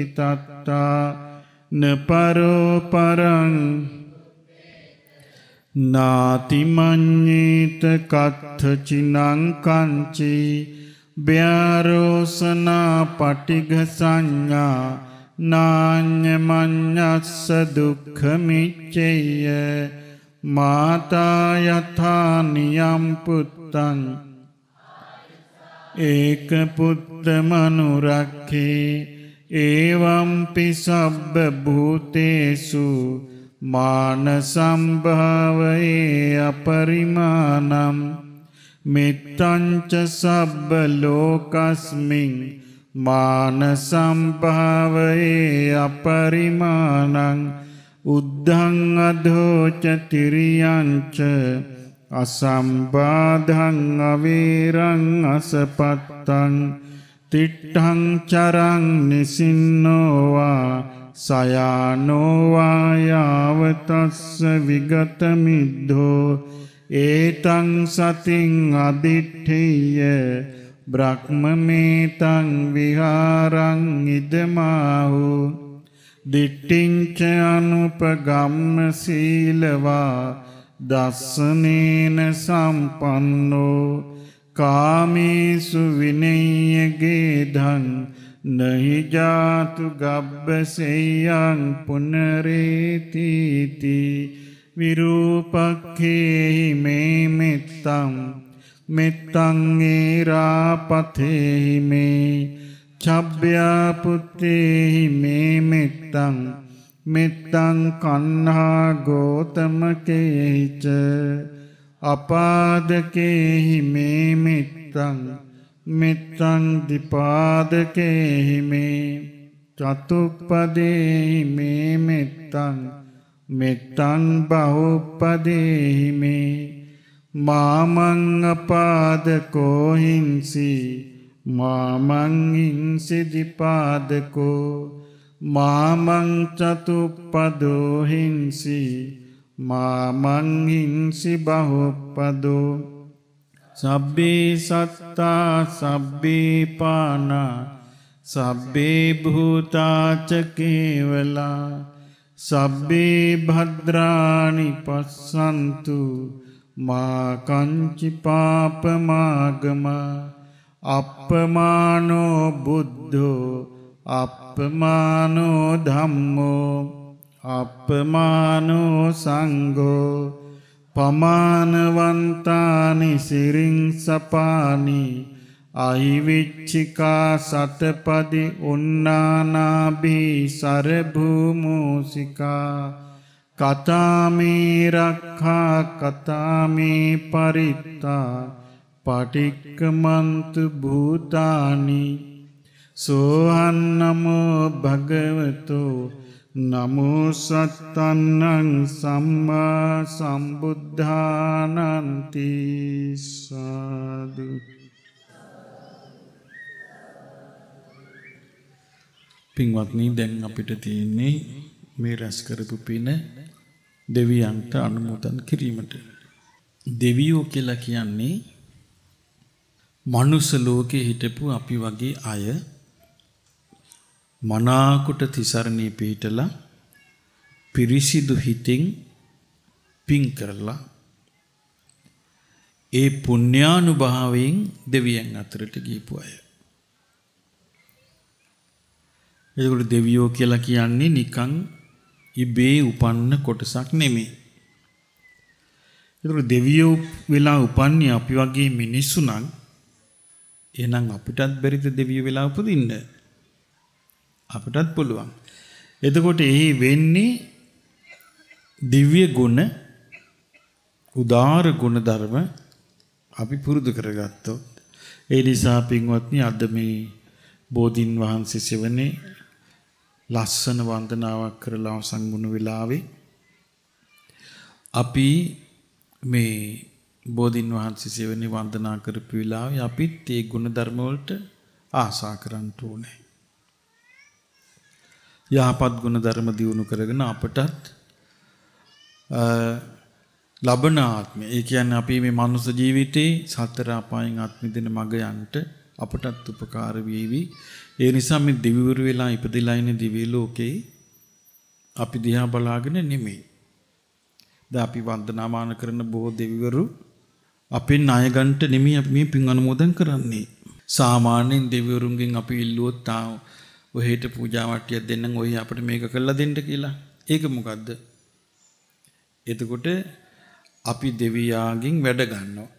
සුඛිතත්තා. නපරෝ පරං නාතිමඤ්ඤේත කත්ථ චිනං කංචි ව්‍යාරෝසනා පටිඝ සංඥා නාඤ්ඤමඤ්ඤස්ස දුක්ඛ මිච්ඡේය මාතා යථා නියම් පුත්තං ඒක පුත්ත මනුරක්ඛේ එවංපි සබ්බ භූතේසු මාන සම්භාවයේ අපරිමාණං මිත්තංච සබ්බ ලෝකස්මින් මාන සම්භාවයේ අපරිමාණං උද්ධං අධෝච තිරියංච අසම්බාධං අවීරං අසපත්තං තිට්ඨං චරං නිසින්නෝවා සයානෝවා යාවතස්ස විගත මිද්ධෝ ඒතං සතින් අදිට්ඨිය බ්‍රහ්මමේතං විහාරං ඉදමාහු දිට්ඨිංච අනුපගම්ම සීලවා දස්සනේන සම්පන්නෝ කාමේසු විනය්‍යගේ ධං නහි ජාතු ගබ්බසෙයං පුනරේතිති විරූපක්ඛේහි මේ මෙත්තං මෙත්තං ඒරාපතේහි මේ චබ්බ්‍යා පුත්තේහි මේ මෙත්තං මෙත්තං කන්හා ගෝතමකේහිච අපාදකේහි මේ මෙත්තං මෙත්තං දිපාදකේහි මේ චතුප්පදේහි මේ මෙත්තං මෙත්තං බහුප්පදේහි මේ මාමං අපාදකෝ හිංසි මාමං හිංසි දිපාදකෝ මාමං චතුප්පදෝ හිංසි මාමං හිංසි බහුප්පදෝ සබ්බේ සත්තා සබ්බේ පානා සබ්බේ භූතාච කේවලා සබ්බේ භද්‍රානි පස්සන්තු මා කංචි පාපමාගම අප්පමානෝ බුද්ධෝ අප්පමානෝ ධම්මෝ අප්පමානෝ සංඝෝ පමානවන්තානි සිරින් සපානි අහිවිච්චිකා සතපදි උන්නානාභී සරභූමූසිකා කතාමේ රක්ඛා කතාමේ පරිත්තා පටික්කමන්තු භූතානි සෝහන් නමෝ භගවතෝ නමෝ සත්තන්නං සම්මා සම්බුද්ධානන්ති සාදු. පින්වත්නි, දැන් අපිට තියෙන්නේ මේ රැස් කරපු පින දෙවියන්ට අනුමෝදන් කිරීමට. දෙවියෝ කියලා කියන්නේ මනුස්ස ලෝකේ හිටපු අපි වගේ අය මනාකොට තිසරණේ පිහිටලා පිරිසිදු හිතින් පින් කරලා ඒ පුණ්‍යානුභාවයෙන් දෙවියන් අතරට ගියපු අය. ඒගොල්ලෝ දෙවියෝ කියලා කියන්නේ නිකන් ඉබේ උපන්න කොටසක් නෙමෙයි. ඒගොල්ලෝ දෙවියෝ වෙලා උපන්නේ අපි වගේ මිනිස්සු නම් එහෙනම් අපිටත් බැරිද දෙවියෝ වෙලා උපදින්න? අපිටත් පුළුවන්. එතකොට එහි වෙන්නේ දිව්‍ය ගුණ, උදාර ගුණ ධර්ම අපි පුරුදු කරගත්තොත්. ඒ නිසා පින්වත්නි, අද මේ බෝධීන් වහන්සේ සෙවණේ ලස්සන වන්දනාවක් කරලා අවසන් වුණු වෙලාවේ අපි මේ බෝධීන් වහන්සේ සෙවණේ වන්දනා කරපු වෙලාවේ අපිත් ඒ ගුණ ධර්ම වලට ආසා කරන්න ඕනේ. යහපත් ගුණ ධර්ම දියුණු කරගෙන අපටත් ලබන ආත්මය, ඒ කියන්නේ අපි මේ මනුස්ස ජීවිතේ සතර අපායන් අත්මිදින මඟ යන්ට අපටත් උපකාර වේවි. ඒ නිසා මේ දිවිවරු වෙලා ඉපදිලා ඉන්නේ දිව්‍ය ලෝකේ අපි දිහා බලාගෙන නෙමෙයි. දැන් අපි වන්දනාමාන කරන බොහෝ දෙවිවරු අපේ ණය ගන්නට නෙමෙයි අපි මේ පින් අනුමෝදන් කරන්නේ. සාමාන්‍යයෙන් දෙවිවරුන්ගෙන් අපි ඉල්ලුවොත් ඔහෙට පූජා වට්ටියක් දෙන්නම් ඔය අපිට මේක කරලා දෙන්න කියලා. ඒක මොකද්ද? එතකොට අපි දෙවියාගෙන් වැඩ ගන්නවා.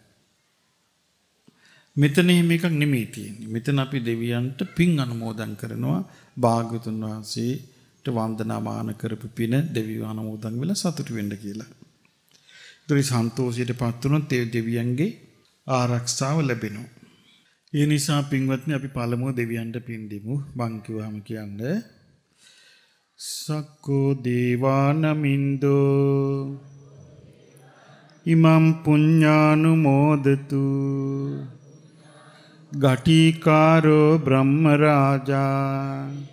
මෙතන එහෙම එකක් නෙමෙයි තියෙන්නේ. මෙතන අපි දෙවියන්ට පින් අනුමෝදන් කරනවා. භාග්‍යවතුන් වහන්සේට වන්දනාමාන කරපු පින දෙවියන් අනුමෝදන් වෙලා සතුටු වෙන්න කියලා. ඒතරි සන්තෝෂයටපත් වුණොත් ඒ දෙවියන්ගේ ආරක්ෂාව ලැබෙනවා. ඒ නිසා පින්වත්නි අපි පළමුව දෙවියන්ට පින් දෙමු. මං කිව්වම කියන්නේ සක්කෝ දේවානමින්දෝ ඉමම් පුඤ්ඤානුමෝදතු ගටිකාරෝ බ්‍රහ්මරාජා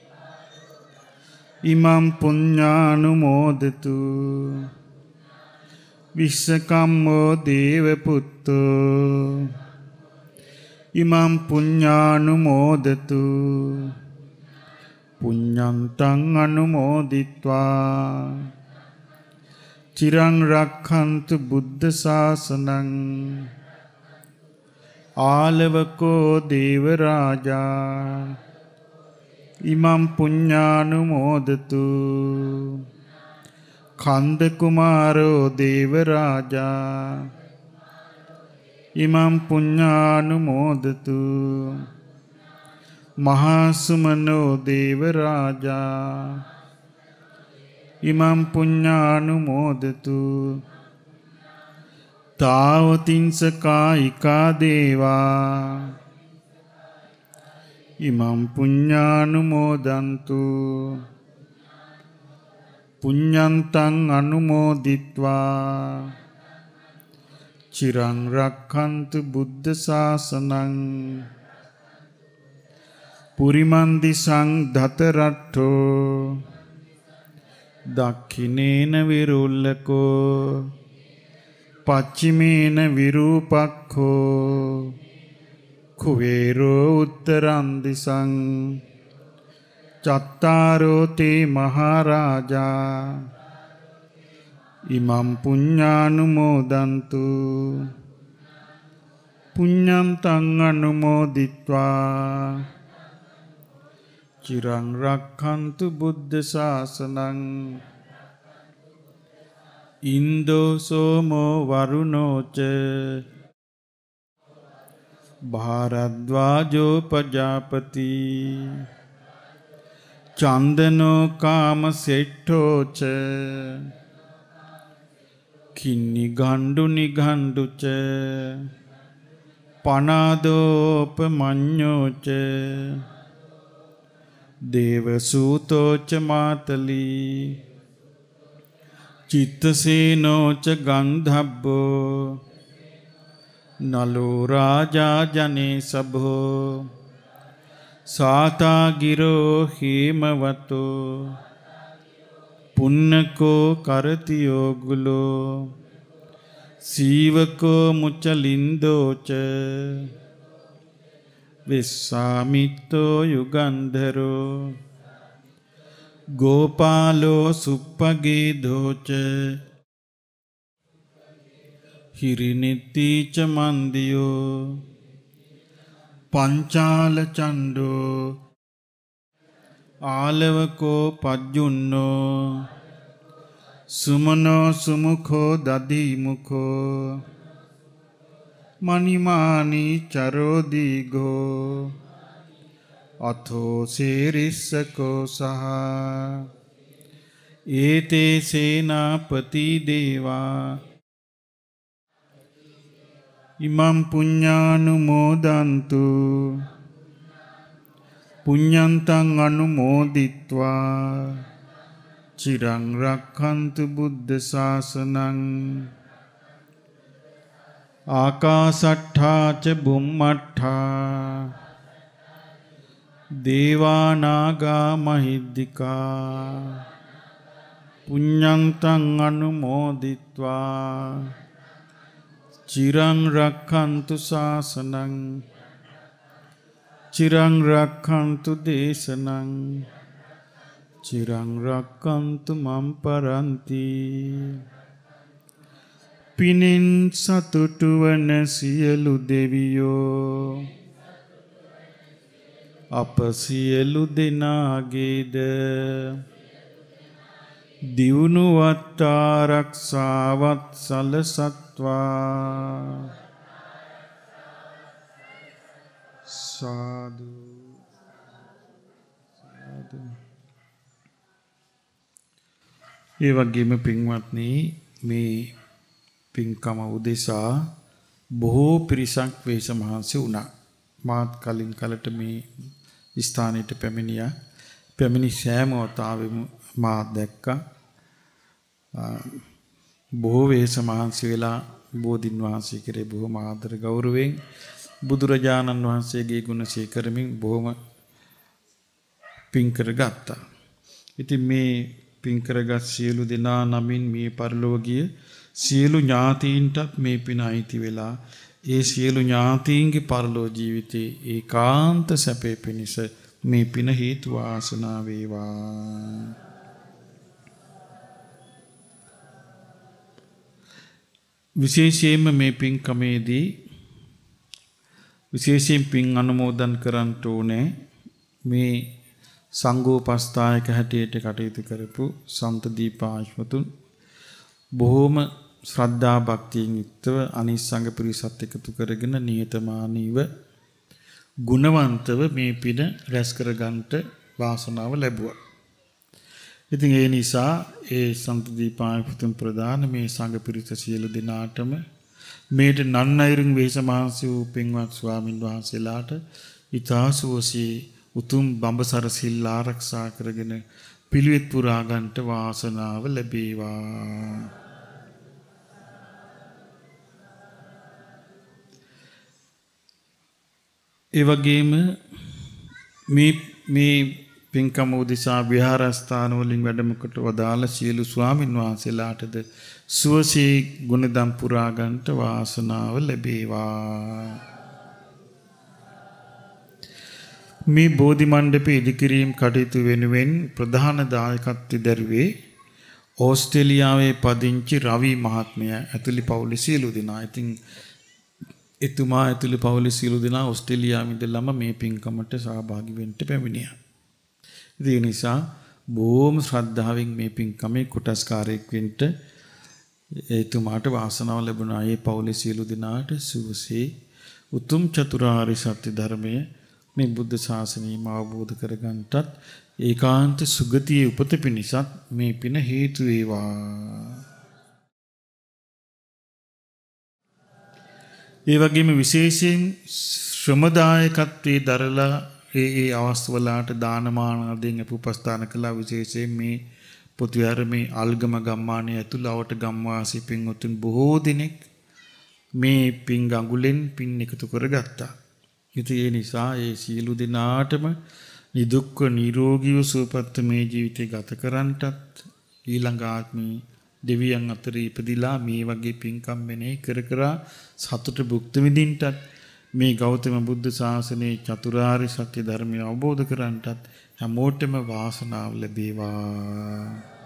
ඉමම් පුඤ්ඤානුමෝදතු විස්සකම්මෝ දේවපුත්තෝ ඉමම් පුඤ්ඤානුමෝදතු පුඤ්ඤන්තං අනුමෝදිත්වා චිරං රක්ඛන්තු බුද්ධ ශාසනං ආලවකෝ දේව රාජා ඉමම් පුඤ්ඤානුමෝදතු කන්ද කුමාරෝ දේව රාජා ඉමම් පුඤ්ඤානුමෝදතු මහා සුමනෝ දේව රාජා ඉමම් පුඤ්ඤානුමෝදතු තාවතින්ස කායිකා දේවා ඉමම් පුඤ්ඤානුමෝදන්තු පුඤ්ඤන්තං අනුමෝදිත්වා චිරං රක්ඛන්තු බුද්ධ ශාසනං පුරිමන්දි සංඝත රට්ඨෝ දක්ඛිනේන විරුල්ලකෝ පච්චිමේන විරූපක්ඛෝ කුවේරෝ උත්තරං දිසං චත්තාරෝ තේ මහරජා ඉමම් පුඤ්ඤානුමෝදන්තු පුඤ්ඤන්තං අනුමෝදිත්වා චිරං රක්ඛන්තු බුද්ධ ශාසනං ඉන්දෝ සෝමෝ වරුණෝච භාරද්වාජෝ පජාපති චන්දනෝ කාම සෙට්ඨෝච කින්නි ගණ්ඩු නිගණ්ඩුච පනාදෝපමඤ්ඤෝච දේවසූතෝච මාතලී චිත්තසේනෝච ගන්ධබ්බෝ නලෝ රාජා ජනේ සභෝ සාතා ගිරෝ හේමවතෝ පුන්නකෝ කරතියෝ ගුලෝ සීවකෝ මුචලින්දෝච විස්සාමිත්තෝ යුගන්ධරෝ ගෝපාලෝ සුප්පගේධෝච හිරිනිත්තිච මන්දියෝ පංචාල චණ්ඩෝ ආලවකෝ පජ්ජුන්නෝ සුමනෝ සුමුඛෝ දදීමුඛෝ මනිමානි චරෝ දීඝෝ අතෝ සේරිස්සකෝ සහ ඒතේ සේනාපති දේවා ඉමම් පුඤ්ඤානුමෝදන්තු පුඤ්ඤන්තං අනුමෝදිත්වා චිරං රක්ඛන්තු බුද්ධ ශාසනං ආකාසට්ඨා ච බුම්මට්ඨා දේවානාගා මහිද්దికා පුඤ්ඤන්තං අනුමෝදිත්වා චිරං රක්ඛන්තු ශාසනං චිරං රක්ඛන්තු දේශනං චිරං රක්ඛන්තු මම් පරන්ති පිනෙන් සතුටු වන සියලු දෙවියෝ අප සියලු දෙනාගේද දියුණුවත් ආරක්ෂාවත් සලසත්වා. සාදු සාදු. ඒ වගේම පින්වත්නි, මේ පින්කම උදෙසා බොහෝ පිරිසක් වේශ මහන්සි වුණා. මාත් කලින් කලට මේ ස්ථානයට පැමිණියා. පැමිණි සෑම වතාවෙම මා දැක්කා බොහෝ වේශ මහන්සි වෙලා බෝධින් වහන්සේ කෙරේ බොහොම ආදර ගෞරවයෙන් බුදුරජාණන් වහන්සේගේ ගුණ සීකරමින් බොහොම පින් කරගත්තා. ඉතින් මේ පින් කරගත් සියලු දෙනා නමින් මේ පරලෝකීය සියලු ඥාතීන්ටත් මේ පින අයිති වෙලා ඒ සියලු ඥාතීන්ගේ පරලෝ ජීවිතේ ඒකාන්ත සැපේ පිණිස මේ පින හේතු වාසනා වේවා. විශේෂයෙන්ම මේ පින්කමේදී විශේෂයෙන් පින් අනුමෝදන් කරන්න ඕනේ මේ සංඝෝපස්ථායක හැටියට කටයුතු කරපු සන්ත දීපාශ්වතුන් බොහෝම ශ්‍රද්ධා භක්තියෙන් යුක්තව අනිත් සංඝ පිරිසත් එකතු කරගෙන නිහතමානීව ගුණවන්තව මේ පින රැස් කරගන්නට වාසනාව ලැබුවා. ඉතින් ඒ නිසා ඒ සන්ත දීපාශ්වතුන් ප්‍රදාන මේ සංඝ පිරිස සියලු දෙනාටම මේට නන්නයිරුන් වේශ මහන්සි වූ පින්වත් ස්වාමින් වහන්සේලාට ඊතාසුවසේ උතුම් බඹසර සිල් ආරක්ෂා කරගෙන පිළිවෙත් පුරා ගන්නට වාසනාව ලැබේවා. ඒ වගේම මේ පින්කම උදෙසා විහාරස්ථාන වලින් වැඩම කොට වදාළ සියලු ස්වාමින් වහන්සේලාටද සුවසේ ගුණදම් පුරා ගන්නට වාසනාව ලැබේවා. මේ බෝධි මණ්ඩපයේ ඉදිකිරීම කටයුතු වෙනුවෙන් ප්‍රධාන දායකත්වය දරුවේ ඕස්ට්‍රේලියාවේ පදිංචි රවි මහත්මයා ඇතුළු පවුලේ සියලු දෙනා. ඉතින් එතුමා ඇතුළු පවුලේ සියලු දෙනා ඕස්ට්‍රේලියාවේ ඉඳලම මේ පින්කමට සහභාගී වෙන්න පැමිණියා. ඒ නිසා බොහොම ශ්‍රද්ධාවෙන් මේ පින්කමේ කොටස්කාරයෙක් වෙන්න එතුමාට වාසනාව ලැබුණා. ඒ පවුලේ සියලු දෙනාට සුවසේ උතුම් චතුරාර්ය සත්‍ය ධර්මය මේ බුද්ධ ශාසනයම අවබෝධ කරගන්නටත් ඒකාන්ත සුගතියේ උපත පිණිසත් මේ පින හේතු වේවා. ඒ වගේම විශේෂයෙන් ශ්‍රමදායකත්වයේ දරලා ඒ අවස්ථාවලට දානමාන ආදීන් උපස්ථාන කළා. විශේෂයෙන් මේ පොතුයාරමේ අල්ගම ගම්මානයේ ඇතුළවට ගම්වාසී පින්වතුන් බොහෝ දෙනෙක් මේ පින් ගඟුලෙන් පින් එකතු කරගත්තා. ඉතින් ඒ නිසා ඒ සියලු දෙනාටම නිදුක්ව නිරෝගීව සුවපත් මේ ජීවිතය ගත කරන්නටත් ඊළඟ ආත්මේ දෙවියන් අතර ඉපදිලා මේ වගේ පින්කම් මෙනෙහි කර කර සතුට භුක්ති විඳින්නටත් මේ ගෞතම බුද්ධ ශාසනයේ චතුරාර්ය සත්‍ය ධර්මය අවබෝධ කරගන්නටත් හැමෝටම වාසනාව ලැබේවා.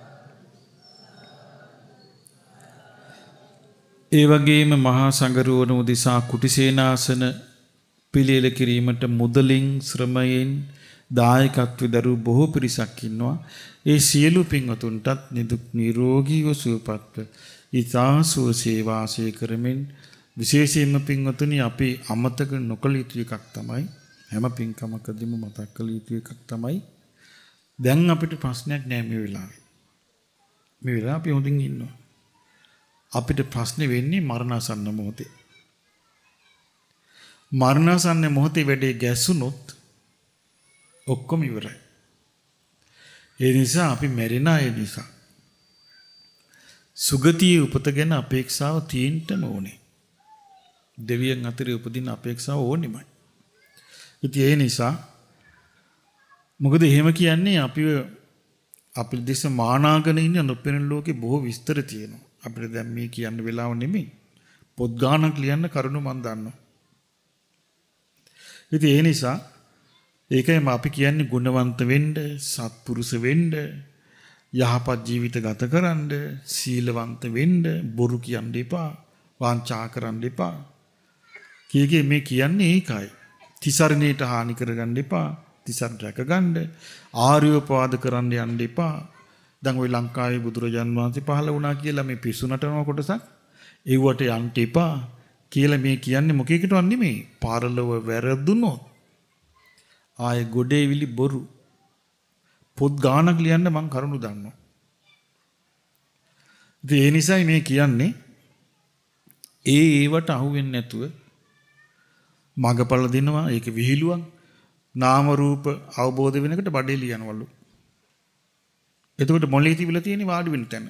ඒ වගේම මහා සංඝරුවන උදෙසා කුටිසේනාසන පිළියෙල කිරීමට මුදලින් ශ්‍රමයෙන් දායකත්ව දරු බොහෝ පිරිසක් ඉන්නවා. ඒ සියලු පින්වතුන්ටත් නිදුක් නිරෝගීව සුවපත්ව ඊතාසුවසේ වාසය කරමින් විශේෂයෙන්ම පින්වතුනි අපි අමතක නොකළ යුතු එකක් තමයි හැම පින්කමකදීම මතක් කළ යුතු එකක් තමයි දැන් අපිට ප්‍රශ්නයක් නෑ මේ වෙලාවේ. මේ වෙලාව අපි හොඳින් ඉන්නවා. අපිට ප්‍රශ්නේ වෙන්නේ මරණාසන්න මොහොතේ. මරණාසන්න මොහොතේ වැඩේ ගැසුනොත් ඔක්කොම ඉවරයි. ඒ නිසා අපි මැරෙන අය නිසා සුගතියේ උපත ගැන අපේක්ෂාව තියෙන්නම ඕනේ. දෙවියන් අතරේ උපදින අපේක්ෂාව ඕනෙමයි. ඉතින් ඒ නිසා මොකද එහෙම කියන්නේ අපි දෙස මානාගෙන ඉන්න නොපෙනෙන ලෝකේ බොහෝ විස්තර තියෙනවා. අපිට දැන් මේ කියන්න වෙලාව නෙමෙයි. පොත් ගානක් ලියන්න කරුණු මන් දන්නවා. ඉතින් ඒ නිසා ඒකයි අපි කියන්නේ ගුණවන්ත වෙන්න, සත්පුරුෂ වෙන්න, යහපත් ජීවිත ගත කරන්න, සීලවන්ත වෙන්න, බොරු කියන්න එපා, වංචා කරන්න එපා. කීකේ මේ කියන්නේ ඒකයි. තිසරණේට හානි කරගන්න එපා, තිසරණ රැකගන්න, ආර්යෝපවාද කරන්න යන්න එපා. දැන් ওই ලංකාවේ බුදුරජාන් වහන්සේ පහළ වුණා කියලා මේ පිස්සු නටන කොටසක් ඒවට යන්න එපා කියලා මේ කියන්නේ මොකේකටවත් නෙමෙයි. පාරලව වැරදුනොත් ආයේ ගොඩේවිලි බොරු පොත් ගානක් ලියන්න මං කරුණු දන්නවා. ඒ නිසායි මේ කියන්නේ ඒවට අහු වෙන්නේ නැතුව මගපල දෙනවා. ඒක විහිළුවක්. නාම රූප අවබෝධ වෙනකොට බඩේ ලියනවලු. එතකොට මොළේ තිබිලා තියෙන වාඩි වෙන තැන.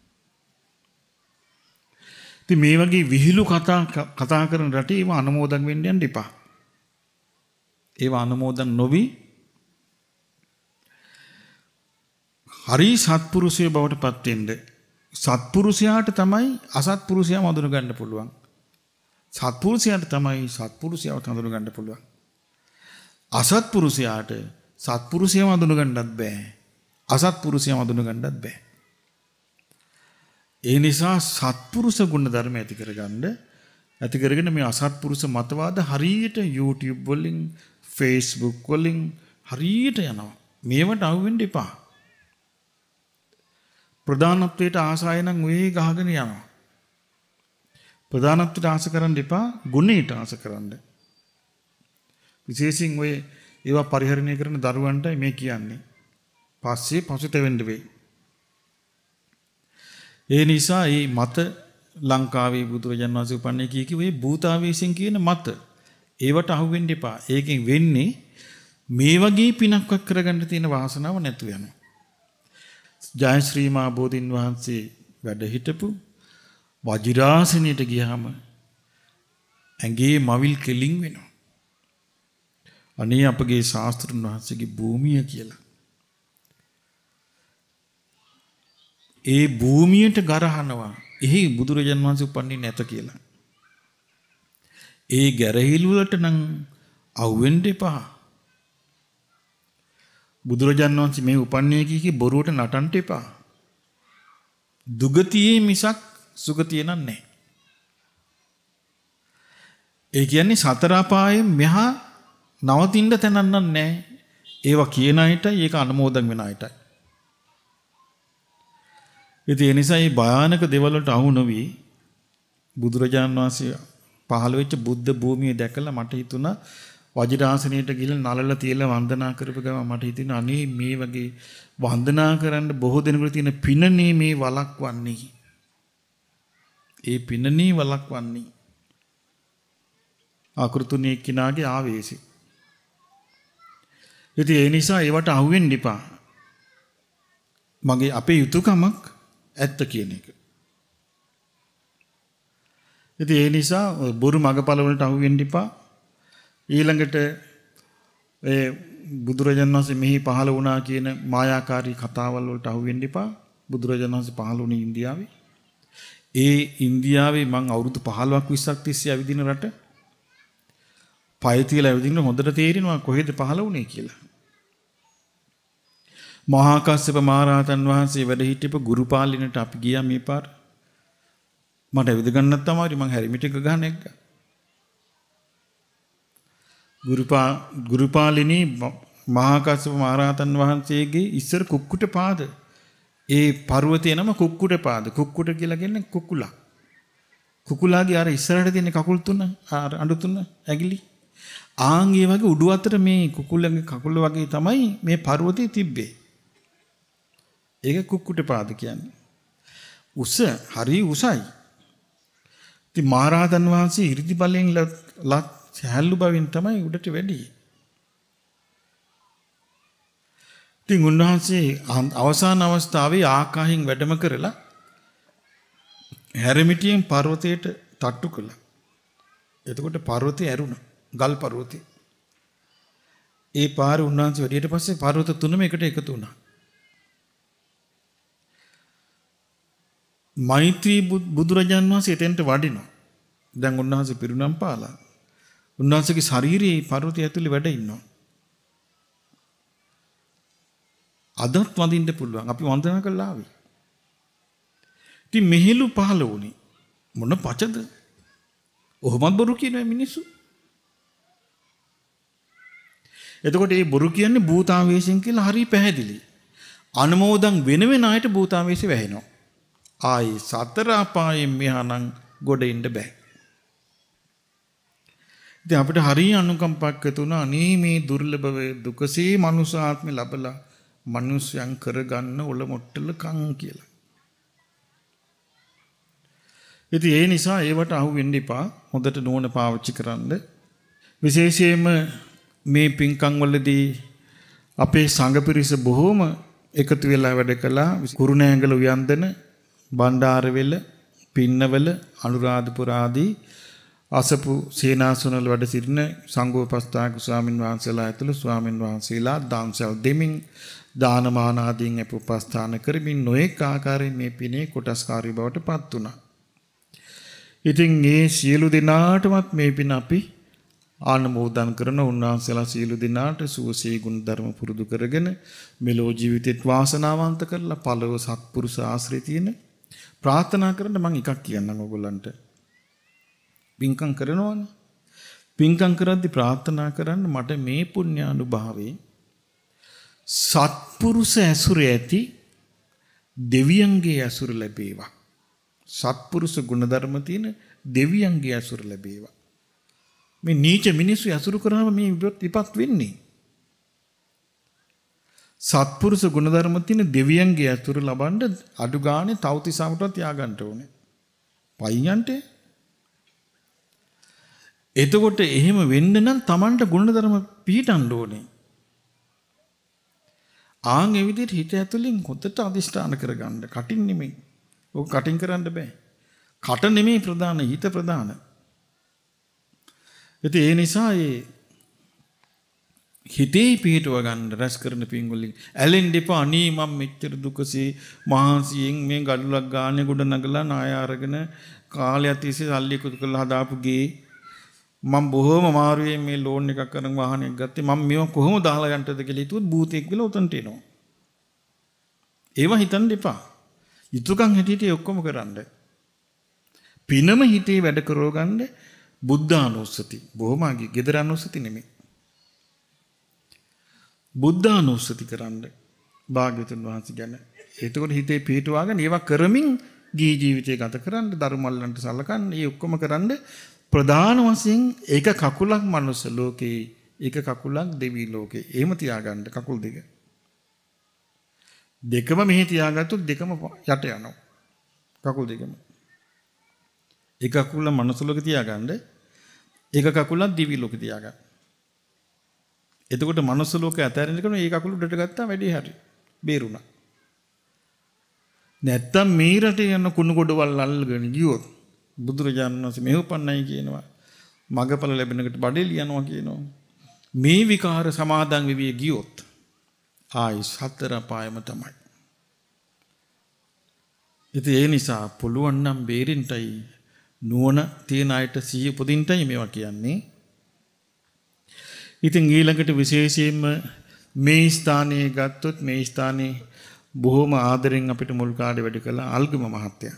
ඉතින් මේ වගේ විහිළු කතා කරන රටේ ඒව අනුමෝදන් වෙන්න යන්න එපා. ඒව අනුමෝදන් නොවි හරි සත්පුරුෂය බවට පත් වෙන්න. සත්පුරුෂයාට තමයි අසත්පුරුෂයා හඳුන ගන්න පුළුවන්. සත්පුරුෂයාට තමයි සත්පුරුෂයව හඳුන ගන්න පුළුවන්. අසත්පුරුෂයාට සත්පුරුෂයව හඳුන ගන්නත් බෑ. අසත්පුරුෂයව හඳුන ගන්නත් බෑ. ඒ නිසා සත්පුරුෂ ගුණ ධර්ම ඇති කරගෙන මේ අසත්පුරුෂ මතවාද හරියට YouTube වලින් Facebook වලින් හරියට යනවා. මේවට අහු වෙන්න එපා. ප්‍රධානත්වයට ආසාය නම් ඔය ගහගෙන යනවා. ප්‍රධානත්වයට ආස කරන්න එපා, ගුණයට ආස කරන්න. විශේෂයෙන් ඔය ඒවා පරිහරණය කරන දරුවන්ටයි මේ කියන්නේ. පස්සේ පසුතැවෙන්න වෙයි. ඒ නිසා මේ මත ලංකාවේ බුදුරජාණන් වහන්සේ උපන්නේ කී ඔය භූතාවේශයෙන් කියන මත ඒවට අහු වෙන්න එපා. ඒකෙන් වෙන්නේ මේ වගේ පිනක්වක් කරගන්න තියෙන වාසනාව නැතු යනවා. ජයශ්‍රී මා බෝධින් වහන්සේ වැඩ හිටපු වජිරාසනයට ගියාම ඇඟේ මවිල් කෙලින් වෙනවා. අනේ අපගේ ශාස්ත්‍රඥ වහන්සේගේ භූමිය කියලා. ඒ භූමියට ගරහනවා. එහි බුදුරජාන් වහන්සේ උපන්නේ නැත කියලා. ඒ ගැරහිලු වලට නම් අවුෙන්න එපා. බුදුරජාන් වහන්සේ මේ උපන්නේ කී බොරුවට නටන්න එපා. දුගතියේ මිසක් සුගතිය නන්නේ. ඒ කියන්නේ සතර අපායෙන් මෙහා නවතින්න තැනක් නැහැ. ඒවා කියන අයටයි ඒක අනුමෝදන් වෙන අයටයි. ඉතින් ඒ නිසා මේ භයානක දේවල් වලට අහු නොවි බුදුරජාන් වහන්සේ පහළ වෙච්ච බුද්ධ භූමිය දැකලා මට හිතුණා වජිරාසනයට ගිහලා නලල තියලා වන්දනා කරපු ගමන් මට හිතෙනවා අනේ මේ වගේ වන්දනා කරන්න බොහෝ දෙනෙකුට තියෙන පිනනේ මේ වලක්වන්නේ. ඒ පිනනේ වලක්වන්නේ. ආකෘතුනේ කිනාගේ ආවේශය. ඉතින් ඒ නිසා ඒවට අහු වෙන්න එපා. මගේ අපේ යුතුයකමක් ඇත්ත කියන එක. ඉතින් ඒ නිසා බොරු මගපල වලට අහු වෙන්න එපා. ඊළඟට ඒ බුදුරජාණන් වහන්සේ මෙහි පහළ වුණා කියන මායාකාරී කතාවල් වලට අහු වෙන්න එපා. බුදුරජාණන් වහන්සේ පහළ වුණේ ඉන්දියාවේ. ඒ ඉන්දියාවේ මං අවුරුදු 15ක් 20ක් තිස්සේ ඇවිදින රට. පය තියලා ඇවිදින්න හොඳට තේරෙනවා කොහෙද පහළ වුණේ කියලා. මහා කස්සප මහ රහතන් වහන්සේ වැඩ සිටිපු ගුරුපාලිනට අපි ගියා මේ පාර. මට ඇවිද ගන්නත් තමයි මං හැරිමිට එක ගහන එක. ගුරුපාලිනී මහා කස්සප මහ රහතන් වහන්සේගේ ඉස්සර කුක්කුට පාද. ඒ පර්වතයේ නම කුක්කුට පාද. කුක්කුට කියලා කියන්නේ කුකුලා. කුකුලාගේ අර ඉස්සරහට තියෙන කකුල් තුන අඬු තුන ඇගිලි. ආන් ඒ වගේ උඩු අතර මේ කුකුලගේ කකුල වගේ තමයි මේ පර්වතයේ තිබ්බේ. ඒක කුක්කුට පාද කියන්නේ. උස හරි උසයි. ඉතින් මහරහතන් වහන්සේ 이르දි බලයෙන් ලත් සහැල්ලු බවින් තමයි උඩට වැඩි. ඉතින් උන්වහන්සේ අවසාන අවස්ථාවේ ආකාශයෙන් වැඩම කරලා හැරමිටියෙන් පර්වතයට තට්ටු කළා. එතකොට පර්වතය ඇරුණා. ගල් පර්වතය. ඒ පාරේ උන්වහන්සේ වැඩියට පස්සේ පර්වත තුනම එකට එකතු වුණා. මෛත්‍රී බුදුරජාණන් වහන්සේ එතෙන්ට වඩිනවා. දැන් උන්වහන්සේ පිරුණම් පාලා. උන්වහන්සේගේ ශරීරයේ පර්වතය ඇතුලේ වැඩ ඉන්නවා. අදත් වඳින්න පුළුවන්. අපි වන්දනා කළා ආවේ. ඉතින් මෙහෙලු පහළ වුණේ මොන පචද? ඔහොමත් බොරු කියන මිනිස්සු. එතකොට මේ බොරු කියන්නේ භූතාවේශයෙන් කියලා හරි පැහැදිලි. අනුමෝදන් වෙන අයට භූතාවේශය වැහෙනවා. ආයේ සතර අපායෙන් මෙහානම් ගොඩ එන්න බෑ. ඉතින් අපිට හරිය අනුකම්පාවක් ඇතුණා අනේ මේ දුර්ලභව දුකසේ මනුෂ්‍ය ආත්මෙ ලැබලා මනුෂ්‍යයන් කරගන්න ඔල මොට්ටල කන් කියලා. ඉතින් ඒ නිසා ඒවට අහු වෙන්න එපා. හොඳට නුවණ පාවිච්චි කරන්න. විශේෂයෙන්ම මේ පින්කම් වලදී අපේ සංඝ පිරිස බොහෝම එකතු වෙලා වැඩ කළා. කුරුණෑගල උයන්දන, බණ්ඩාරවෙල, පින්නවල, අනුරාධපුර ආදී අසපු සේනාසනවල වැඩ සිටින සංඝෝපස්ථායක ස්වාමින් වහන්සේලා ඇතුළු ස්වාමින් වහන්සේලා දාන්සල් දෙමින් දානමාන ආදීන් උපස්ථාන කරමින් නොඑක ආකාරයෙන් මේ පිනේ කොටස්කාරී බවට පත් වුණා. ඉතින් මේ සියලු දෙනාටමත් මේ පින අපි ආනමෝදන් කරන උන්වහන්සේලා සියලු දෙනාට සුවසේ ගුණ ධර්ම පුරුදු කරගෙන මෙලෝ ජීවිතේත් වාසනාවන්ත කරලා පළව සත්පුරුෂ ආශ්‍රය තියෙන ප්‍රාර්ථනා කරන්න මම එකක් කියන්නම් ඔයගොල්ලන්ට. පින්කම් කරනවනේ. පින්කම් කරද්දී ප්‍රාර්ථනා කරන්න මට මේ පුණ්‍යානුභාවයේ සත්පුරුෂ ඇසුර ඇති දෙවියන්ගේ ඇසුර ලැබේවා. සත්පුරුෂ ගුණධර්ම තියෙන දෙවියන්ගේ ඇසුර ලැබේවා. මේ නීච මිනිස්සු ඇසුරු කරාම මේ විපත් වෙන්නේ. සත්පුරුෂ ගුණධර්ම තියෙන දෙවියන්ගේ ඇසුර ලබන්න අඩු ගානේ තවතිසමටවත් යාගන්න ඕනේ. පයින්යන්ට. එතකොට එහෙම වෙන්න නම් Tamanට ගුණධර්ම පිහිටන්න ඕනේ. ආන් ඒ විදිහට හිත ඇතුලින් හොතට අදිෂ්ඨාන කරගන්න. කටින් නෙමෙයි. ඔක කටින් කරන්න බෑ. කට නෙමෙයි ප්‍රධාන, හිත ප්‍රධාන. ඉතින් ඒ නිසා හිතේ පිහිටව ගන්න රැස් කරන පින් වලින් ඇලෙන්න එපා. අනේ මම මෙච්චර දුකසේ මහන්සියෙන් මේ ගඩොලක් ගානේ ගොඩ නගලා ණය අරගෙන කාලයක් තිස්සේ සල්ලි එකතු කරලා හදාපු ගේ මම බොහොම අමාරුවෙන් මේ ලෝන් එකක් කරන් වාහනයක් ගත්තේ. මම මේව කොහොමද දාලා ගන්නටද කියලා හිතුවොත් භූතෙක් වෙලා උතන්ට එනවා. ඒවා හිතන්න එපා. යුතුයකම් හැටියට ඔක්කොම කරන්න. පිනම හිතේ වැඩ කරව ගන්න බුද්ධානුස්සති. බොහොම අගේ gedara අනුස්සති නෙමෙයි. බුද්ධානුස්සති කරන්න. භාග්‍යවතුන් වහන්සේ ගැන. එතකොට හිතේ පිහිටුවාගෙන ඒවා කරමින් ගී ජීවිතය ගත කරන්න, ධර්මවලන්ට සලකන්න, මේ ඔක්කොම කරන්න ප්‍රධාන වශයෙන් එක කකුලක් මනුස්ස ලෝකේ, එක කකුලක් දෙවි ලෝකේ. එහෙම තියාගන්න කකුල් දෙක. දෙකම මෙහි තියාගත්තොත් දෙකම යට යනවා. කකුල් දෙකම. එක කකුල මනුස්ස ලෝකේ තියාගන්න, එක කකුලක් දිවි ලෝකේ තියාගන්න. එතකොට මනුස්ස ලෝකේ අතහැරෙනකොට මේ කකුල උඩට ගත්තා වැඩි හරි. බේරුණා. නැත්තම් මේ රටේ යන කුණු ගොඩවල් අල්ලගෙන ගියොත් බුදුරජාණන් වහන්සේ මෙහෙවපන්නයි කියනවා. මගපල ලැබෙනකට බඩේ ලියනවා කියනවා. මේ විකාර සමාදන් වෙවි ගියොත් ආයි සතර පායම තමයි. ඉතින් ඒ නිසා පුළුවන් නම් බේරෙන්නයි නුවණ තියන අයට සිහිය උපදින්නයි මේවා කියන්නේ. ඉතින් ඊළඟට විශේෂයෙන්ම මේ ස්ථානයේ ගත්තොත් මේ ස්ථානයේ බොහොම ආදරෙන් අපිට මුල් කාලේ වැඩ කළ අල්ගම මහත්තයා.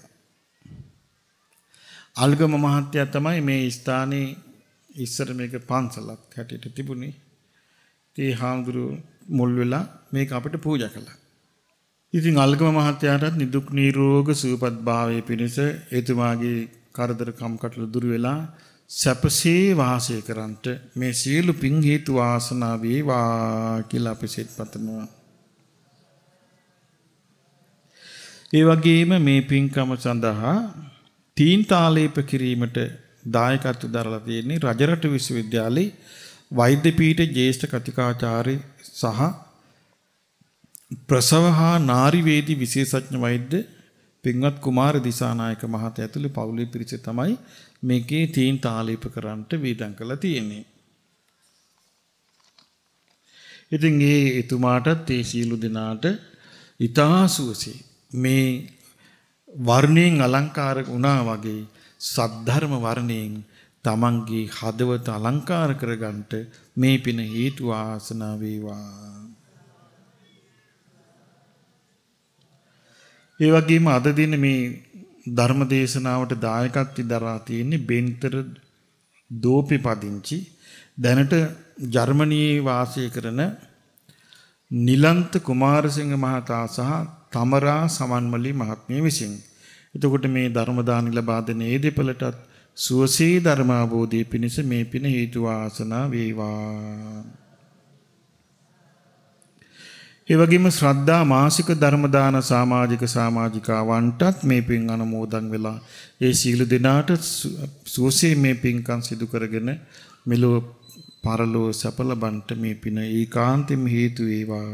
අල්ගම මහත්තයා තමයි මේ ස්ථානයේ ඉස්සර මේක පන්සලක් හැටියට තිබුණේ. ඒ හාමුදුරුවෝ මුල් වෙලා මේක අපිට පූජා කළා. ඉතින් අල්ගම මහත්තයාටත් නිදුක් නිරෝග සුවපත් භාවයේ පිණිස එතුමාගේ කරදර කම්කටොළු දුරු වෙලා සැපසේ වාසය කරන්ට මේ සියලු පින් හේතු වාසනා වේවා කියලා අපි සිත පතනවා. ඒ වගේම මේ පින්කම සඳහා තීන්තාලේප කිරීමට දායකත්ව දරලා තියෙන්නේ රජරට විශ්වවිද්‍යාලයේ වෛද්‍ය පීඨ ජ්‍යෙෂ්ඨ කතිකාචාර්ය සහ ප්‍රසව හා නාරි වේදී විශේෂඥ වෛද්‍ය පින්වත් කුමාර දිසානායක මහතා ඇතුළු පවුලේ පිරිස තමයි මේකේ තීන්තාලේප කරන්නට වේදම් කරලා තියෙන්නේ. ඉතින් ඒ එතුමාටත් ඒ සීලු දෙනාට ඉතාසුවසේ මේ වර්ණයෙන් අලංකාර වුණා වගේ සද්ධර්ම වර්ණයෙන් තමන්ගේ හදවත අලංකාර කරගන්නට මේ පින හේතු ආසනා වේවා. ඒ වගේම අද දින මේ ධර්ම දේශනාවට දායකත්වය දරා තියෙන්නේ බෙන්තර දෝපි පදිංචි දැනට ජර්මනියේ වාසය කරන නිලන්ත කුමාරසිංහ මහතා සහ තමරා සමන්මලි මහත්මිය විසින්. එතකොට මේ ධර්ම දානි ලබා දෙන ඒ දෙපළටත් සුවසේ ධර්ම අවබෝධය පිණිස මේ පින හේතු වාසනා වේවා. ඒ වගේම ශ්‍රද්ධා මාසික ධර්ම දාන සමාජිකාවන්ටත් මේ පින් අනුමෝදන් වෙලා ඒ සීල දිනාට සුවසේ මේ පින්කම් සිදු කරගෙන මෙලොව පරලෝ සැප ලබන්නට මේ පින ඒකාන්තෙම හේතු වේවා.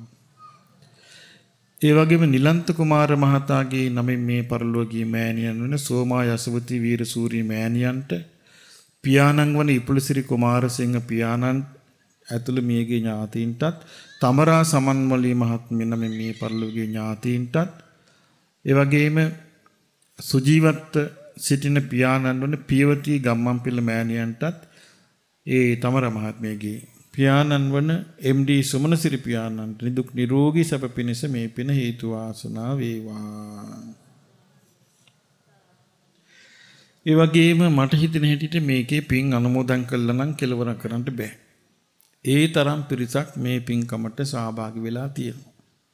ඒ වගේම නිලන්ත කුමාර මහතාගේ නමින් මේ පරලෝකීය මෑණියන් වන සෝමා යසවති වීරසූරි මෑණියන්ට පියාණන් වන ඉපුලසිරි කුමාරසිංහ පියාණන් ඇතුළු මියගේ ඥාතීන්ටත් තමරා සමන්මලී මහත්මිය නමින් මේ පරලෝකීය ඥාතීන්ටත් ඒ වගේම සුජීවත්ව සිටින පියාණන් වන පියවති ගම්මන්පිල මෑණියන්ටත් ඒ තමරා මහත්මියගේ පියාණන් වන MD සුමනසිරි පියාණන්ට නිදුක් නිරෝගී සැප පිණිස මේ පින හේතු වාසනා වේවා. ඒ වගේම මට හිතෙන හැටියට මේකේ පින් අනුමෝදන් කළා නම් කෙලවර කරන්න බෑ. ඒ තරම් පිරිසක් මේ පින්කමට සහභාගී වෙලා තියෙනවා.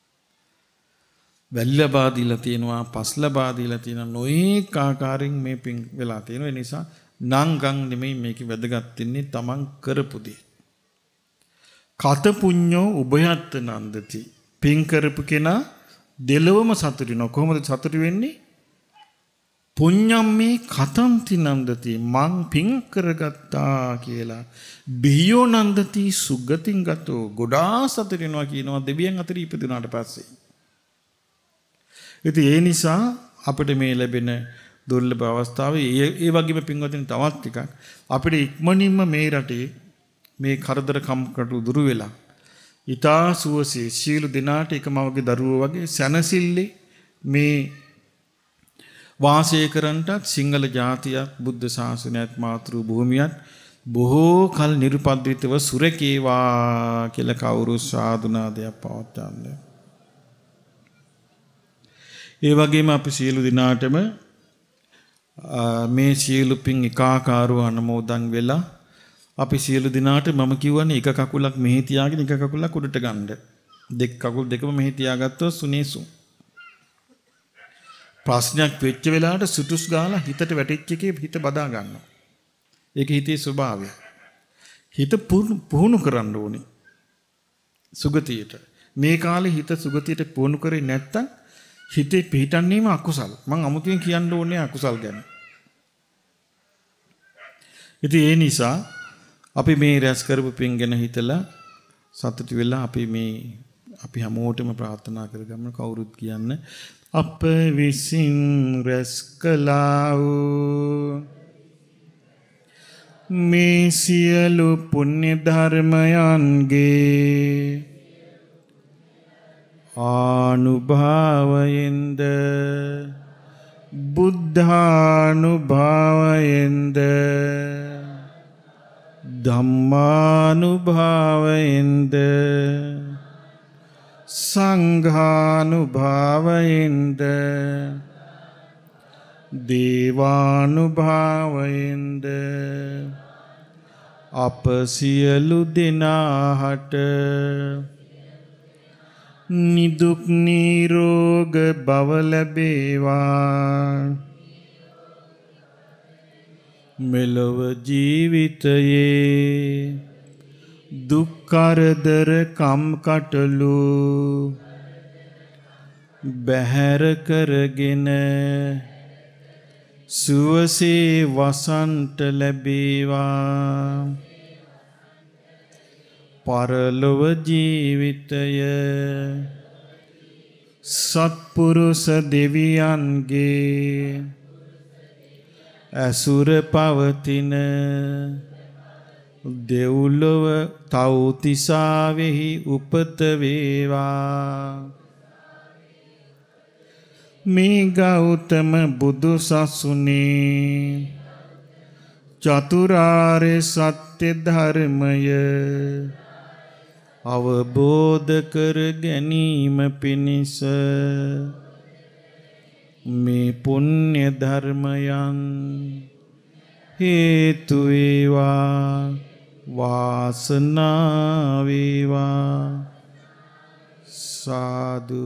වැල් ලබා දීලා තියෙනවා, පස් ලබා දීලා තියෙනවා, නොඑක ආකාරයෙන් මේ පින් වෙලා තියෙනවා. ඒ නිසා නංගන් නෙමෙයි මේකේ වැදගත් වෙන්නේ තමන් කරපු දේ. කත පුඤ්ඤෝ උභයත්ත නන්දති. පින් කරපු කෙනා දෙලොවම සතුටු වෙනවා. කොහොමද සතුටු වෙන්නේ? පුඤ්ඤම්මේ කතන්ති නන්දති. මං පින් කරගත්තා කියලා. බියෝ නන්දති සුගතින් ගතෝ. ගොඩාක් සතුටු වෙනවා කියනවා දෙවියන් අතර ඉපදුනාට පස්සේ. ඉතින් ඒ නිසා අපිට මේ ලැබෙන දුර්ලභ අවස්ථාවේ ඒ වගේම පින්වතුනි තවත් ටිකක් අපිට ඉක්මනින්ම මේ රටේ මේ කරදර කම්කටොළු දුරු වෙලා ඊතා සුවසේ සීල දිනාට එකමවගේ දරුවෝ වගේ සැනසille මේ වාසය කරන්නටත් සිංහල ජාතියත් බුද්ධ ශාසනයත් මාතෘ භූමියත් බොහෝ කල නිර්පද්‍රිතව සුරකේවා කියලා කවුරු සාදුනාදයක් පවත්වන්නේ. ඒ වගේම අපි සියලු දිනාටම මේ සියලු පින් එකාකාරව අනුමෝදන් වෙලා අපි සියලු දිනාට මම කියවනේ එක කකුලක් මෙහි තියාගෙන එක කකුලක් උඩට ගන්න. දෙක කකුල් දෙකම මෙහි තියාගත්තොත් සුනේසු. ප්‍රශ්නයක් වෙච්ච වෙලාවට සුටුස් ගාලා හිතට වැටිච්ච එකේ හිත බදා ගන්නවා. ඒක හිතේ ස්වභාවය. හිත පුහුණු කරන්න ඕනේ. සුගතියට. මේ කාලේ හිත සුගතියට පුහුණු කරේ නැත්තම් හිතේ පිහිටන්නේම අකුසල්. මම අමුතුවෙන් කියන්න ඕනේ අකුසල් ගැන. ඉතින් ඒ නිසා අපි මේ රැස් කරපු පින් ගැන හිතලා සතුටු වෙලා අපි හැමෝටම ප්‍රාර්ථනා කරගමු කවුරුත් කියන්න අප විසින් රැස් කළා වූ මේ සියලු පුණ්‍ය ධර්මයන්ගේ ආනුභාවයෙන්ද බුද්ධානුභාවයෙන්ද ධම්මානුභාවයෙන්ද සංඝානුභාවයෙන්ද දේවානුභාවයෙන්ද අප සියලු දෙනාට නිදුක් නිරෝග භව ලැබේවා. මෙලොව ජීවිතයේ දුක් කරදර කම්කටොළු බැහැර කරගෙන සුවසේ වසන්ට ලැබේවා. පරලොව ජීවිතය සත්පුරුෂ දෙවියන්ගේ ඇසුර පවතින දෙව්ලොව තව්තිසාවෙහි උපත වේවා. මේ ගෞතම බුදු සසුනේ චතුරාර්ය සත්‍ය ධර්මය අවබෝධ කර ගැනීම පිණිස මේ පුණ්‍ය ධර්මයන් හේතු වේවා වාසනාව වේවා සාදු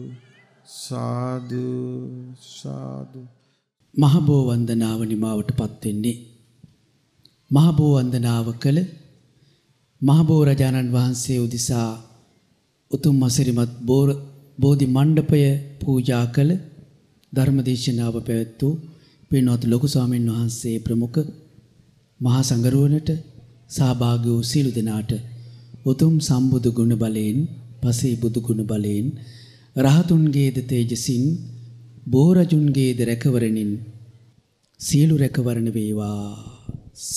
සාදු සාදු. මහබෝ වන්දනාව නිමාවට පත් වෙන්නේ මහබෝ වන්දනාව කළ මහබෝ රජාණන් වහන්සේ උදෙසා උතුම් අසිරිමත් බෝධි මණ්ඩපය පූජා කළ ධර්මදේශනාව පැවැත්වූ පින්වත් ලොකු ස්වාමීන් වහන්සේ ප්‍රමුඛ මහා සංඝරුවනට සහභාගී වූ සියලු දෙනාට උතුම් සම්බුදු ගුණ බලයෙන් පසේ බුදු ගුණ බලයෙන් රහතුන්ගේ ද තේජසින් බෝරජුන්ගේ ද රැකවරණින් සියලු රැකවරණ වේවා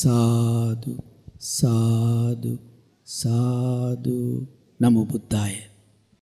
සාදු සාදු සාදු නමෝ බුද්ධාය.